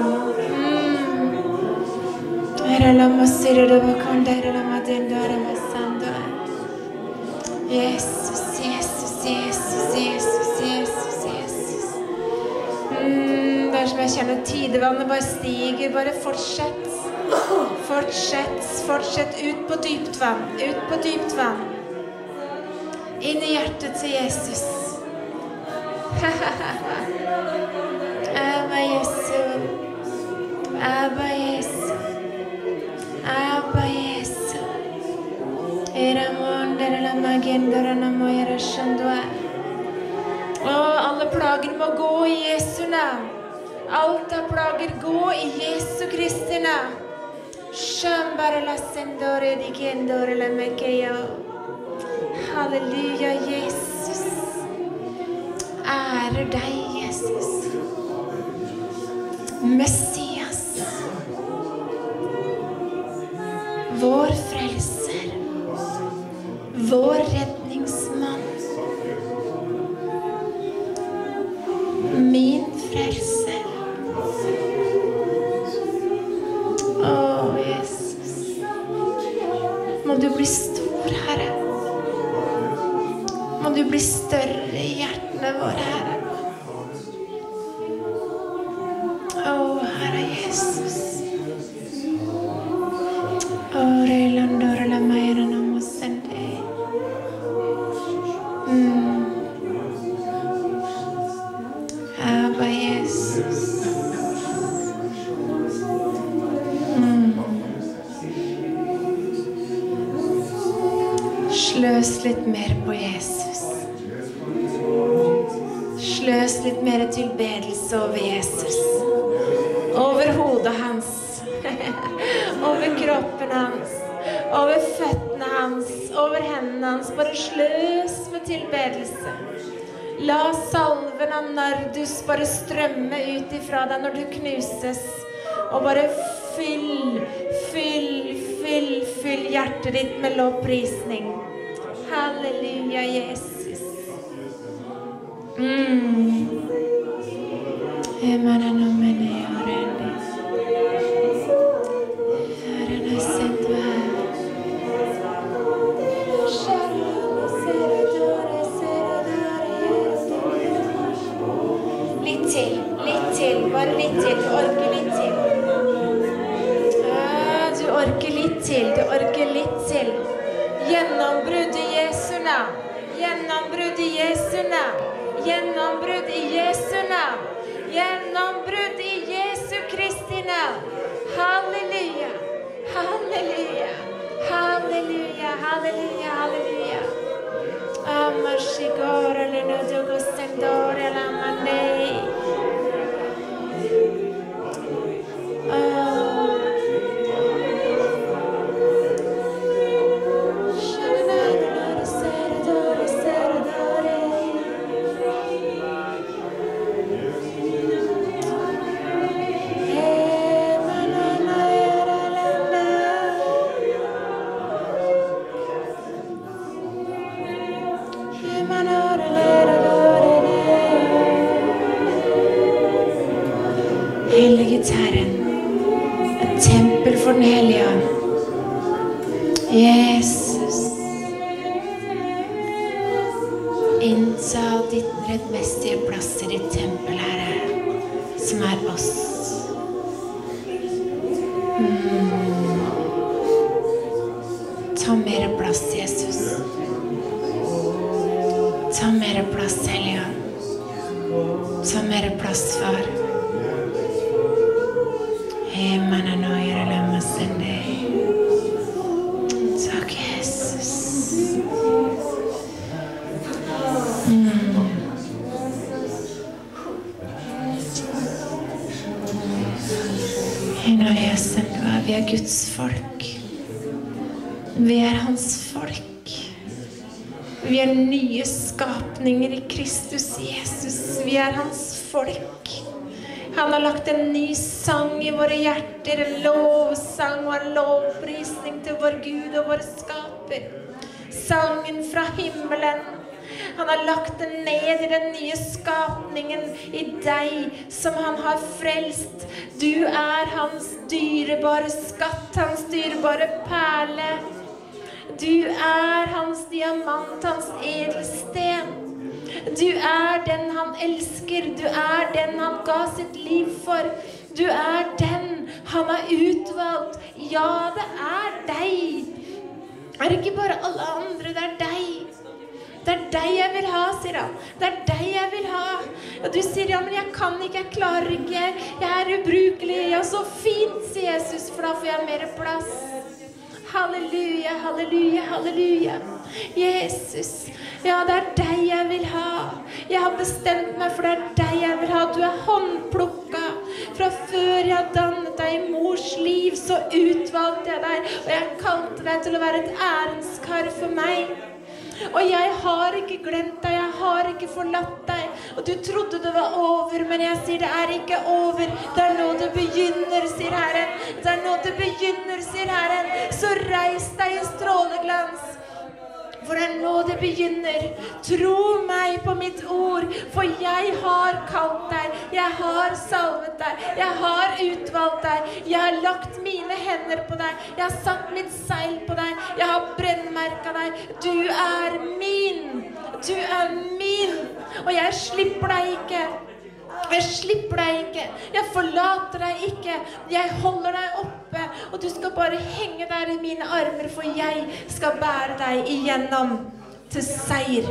Jesus, Jesus, Jesus, Jesus, Jesus, Jesus. Det som jeg kjenner tidevannet bare stiger, bare fortsett. Fortsett ut på dypt vann, inn i hjertet til Jesus. Abba Jesu, Abba Jesu, Abba Jesu. Alle plager må gå i Jesu navn. Alt av plager gå i Jesu Kristi navn. Halleluja, Jesus. Ærer deg, Jesus. Messias. Vår frelser. Vår redningsmann. Min frelser. Jesus. Må du bli stor, Herre. Må du bli større i hjertene våre, Herre. Herre Jesus. Relandora meira namo sende. Abba Jesus. Sløs litt mer på Jesus. Sløs litt mer tilbedelse over Jesus. Over hodet hans. Over kroppen hans. Over føttene hans. Over hendene hans. Bare sløs med tilbedelse. La salven av nardus bare strømme ut ifra deg når du knuses. Og bare fyll hjertet ditt med lovprisning. Halleluja, Jesus. Litt til, bare litt til, du orker litt til. Du orker litt til. Gjennombrudd i Jesu navn. Gjennombrudd i Jesu navn. Gjennombrudd i Jesu navn. Gjennombrudd i Jesu Kristi navn. Halleluja. Halleluja. Halleluja. Halleluja. Halleluja. Amashigora lenodogo sendore la manei. Helliget Herren, et tempel for den hellige ånd. Jesus, innta ditt rettmessige plass i ditt tempel, Herre, som oss. Ta mer plass, far. Takk, Jesus. Vi Guds folk. Vi hans folk. Vi nye skapninger i Kristus Jesus. Vi hans folk. Han har lagt en ny sang i våre hjerter, en lovsang og en lovprisning til vår Gud og vår skaper. Sangen fra himmelen. Han har lagt den ned i den nye skapningen i deg som han har frelst. Du hans dyrebare skatt, hans dyrebare perle. Du hans diamant, hans edelsten. Du den han elsker, du den han ga sitt liv for. Du den han har utvalgt. Ja, det deg. Det ikke bare alle andre, det deg. Det deg jeg vil ha, sier han. Det deg jeg vil ha. Og du sier, ja, men jeg kan ikke, jeg klarer ikke. Jeg ubrukelig. Ja, så fint, sier Jesus, for da får jeg mer plass. Halleluja, halleluja, halleluja. Jesus, ja, det deg jeg vil ha. Jeg har bestemt meg, for det deg jeg vil ha. Du håndplukket. Fra før jeg dannet deg i mors liv, så utvalgte jeg deg. Og jeg kalte deg til å være et ærenskar for meg. Og jeg har ikke glemt deg, jeg har ikke forlatt deg. Og du trodde det var over, men jeg sier det ikke over. Det nå det begynner, sier Herren. Det nå det begynner, sier Herren. Så reis deg i stråleglans. For det nå det begynner. Tro meg på mitt ord, for jeg har kalt deg. Jeg har salvet deg. Jeg har utvalgt deg. Jeg har lagt mine hender på deg. Jeg har satt mitt seil på deg. Jeg har brennmerket deg. Du min. Du min. Og jeg slipper deg ikke. Jeg slipper deg ikke. Jeg forlater deg ikke. Jeg holder deg oppe. Og du skal bare henge der i mine armer, for jeg skal bære deg igjennom til seier.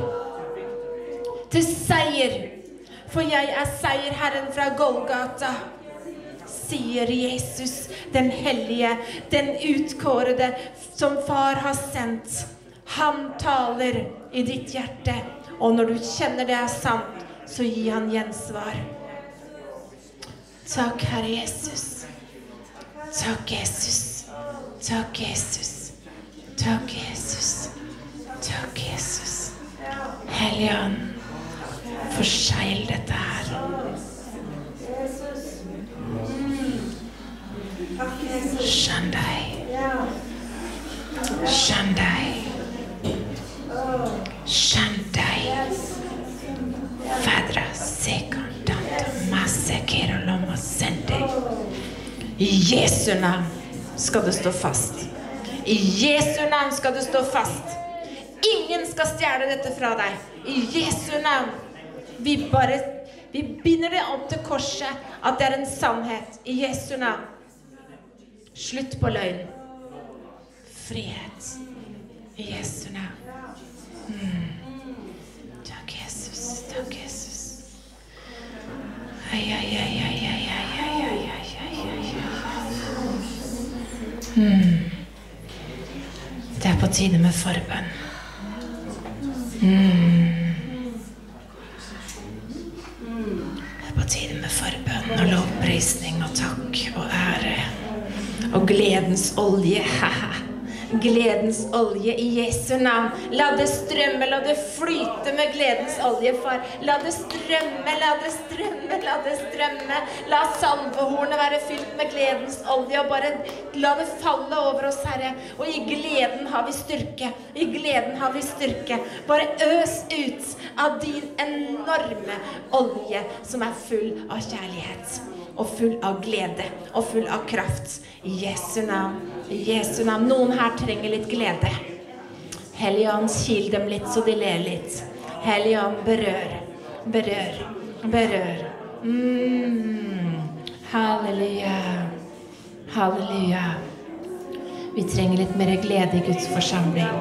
Til seier. For jeg seierherren fra Golgata, sier Jesus, den hellige, den utkårede, som far har sendt. Han taler i ditt hjerte. Og når du kjenner det sant, så gi han gjensvar. Takk, Herre Jesus. Takk, Jesus. Takk, Jesus. Takk, Jesus. Takk, Jesus. Helligånd, forseil dette her. Shandai. Shandai. Shandai. Fadra sekundant masse keroloma sende. I Jesu navn skal det stå fast. I Jesu navn skal det stå fast. Ingen skal stjæle dette fra deg. I Jesu navn. Vi binder det opp til korset at det en sannhet. I Jesu navn. Slutt på løgn. Frihet. I Jesu navn. Takk, Jesus. Takk, Jesus. Ai, ai, ai, ai, ai, ai, ai, ai, ai, ai, ai. Det på tide med forbønn. Det på tide med forbønn og lovprisning og takk og ære og gledens olje. Gledens olje i Jesu navn. La det strømme, la det flyte med gledens olje, far. La det strømme, la det strømme, la det strømme. La salvehornet være fylt med gledens olje, og bare la det falle over oss, Herre. Og i gleden har vi styrke. I gleden har vi styrke. Bare øs ut av din enorme olje som full av kjærlighet. Og full av glede, og full av kraft. I Jesu navn, i Jesu navn. Noen her trenger litt glede. Helligånd, kil dem litt, så de ler litt. Helligånd, berør, berør, berør. Halleluja, halleluja. Vi trenger litt mer glede i Guds forsamling.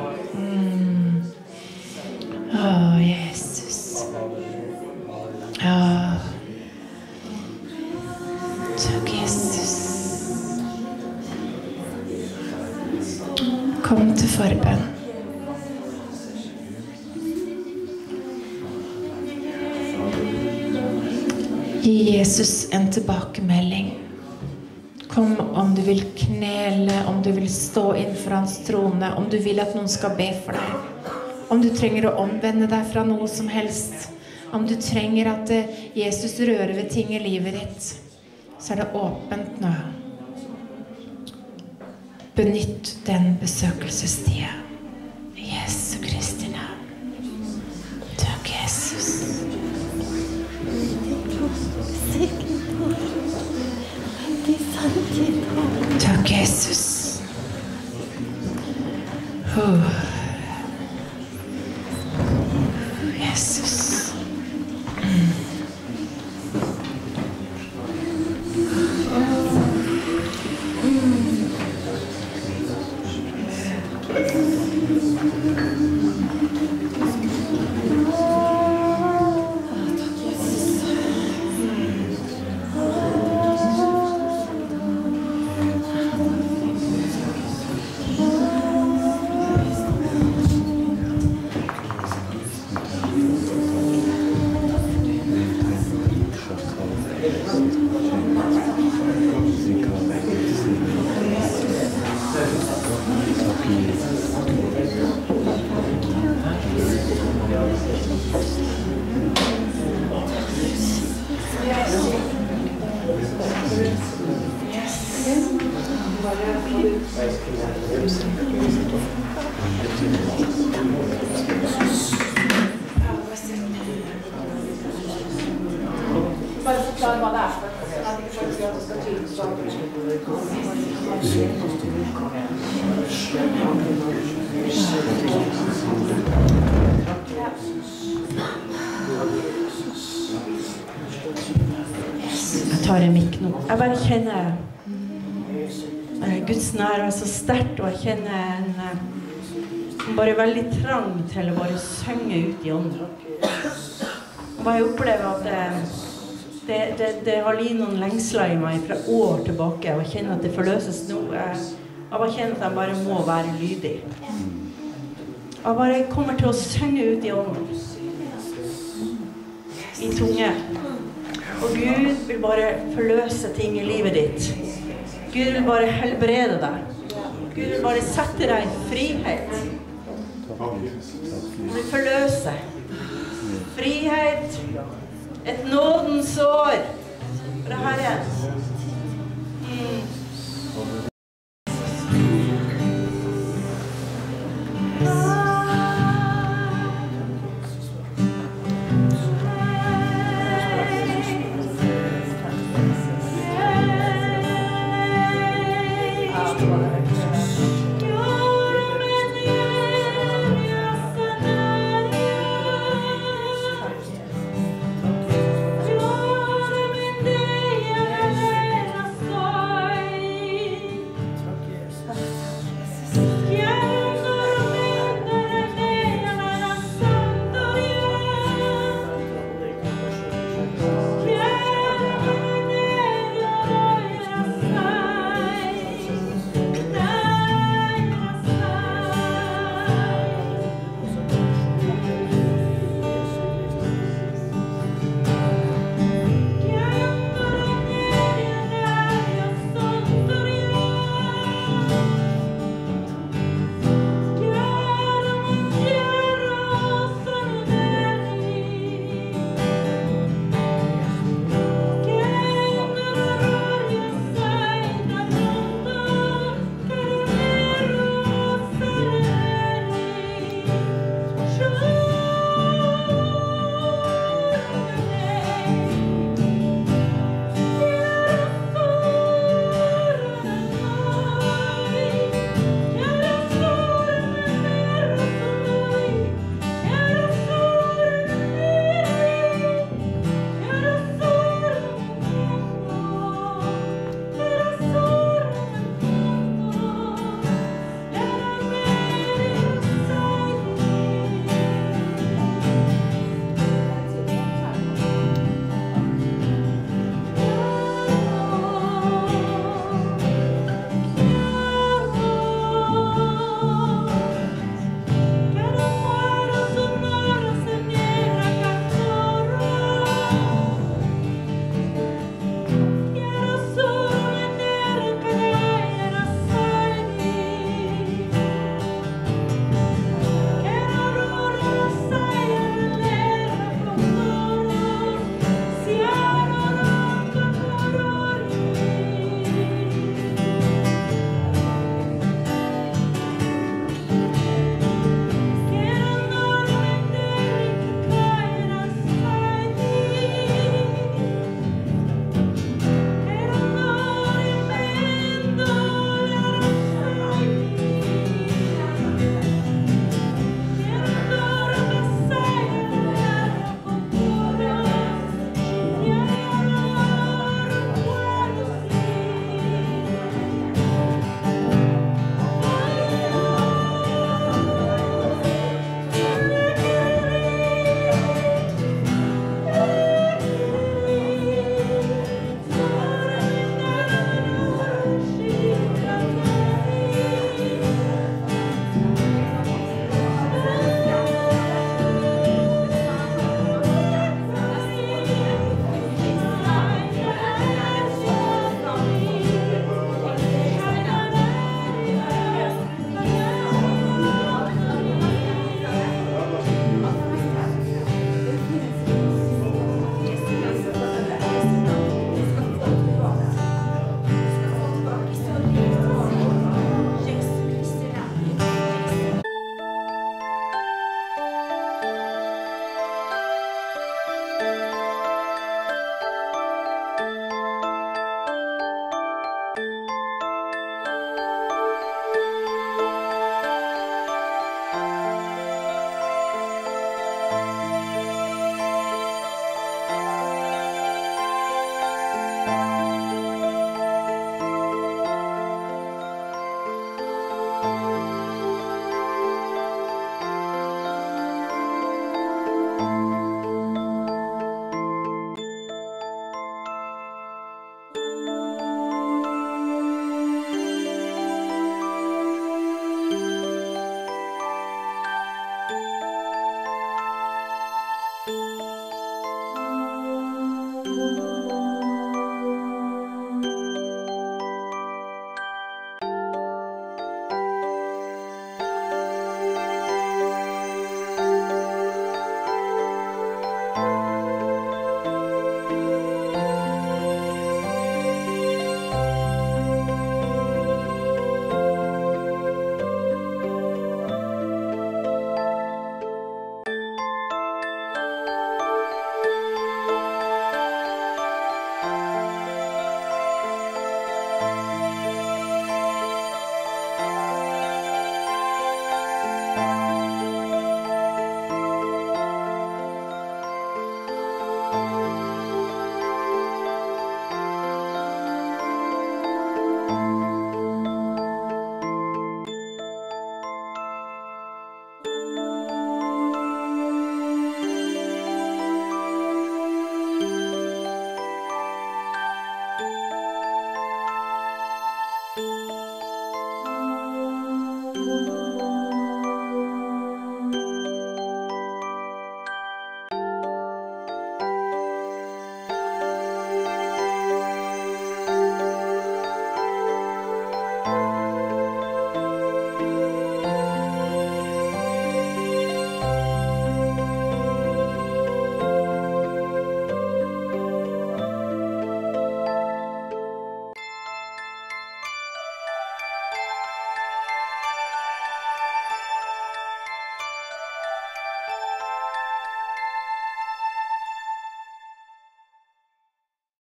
Jesus. Jesus. Kom til forbønn. Gi Jesus en tilbakemelding. Kom om du vil knele, om du vil stå innenfor hans trone, om du vil at noen skal be for deg. Om du trenger å omvende deg fra noe som helst. Om du trenger at Jesus rører ved ting i livet ditt, så det åpent nå. Benytt den besøkelsestida. Jesu Kristi navn. Takk, Jesus. Takk, Jesus. Jesus.
Bare forklare hva det for. At ikke folk skal skal tyde
Jeg tar en mikk nå. Jeg bare kjenner Guds nærvær så sterkt, og jeg kjenner en bare veldig trang til å bare synge ut i ånden. Og jeg opplever at det har litt noen lengsler i meg fra år tilbake, og jeg kjenner at det forløses nå. Jeg bare kjenner at jeg bare må være lydig. Jeg bare kommer til å synge ut i ånden. I tunge. Og Gud vil bare forløse ting i livet ditt. Gud vil bare helbrede deg. Gud vil bare sette deg i frihet. Han vil forløse. Frihet. Et nådens år.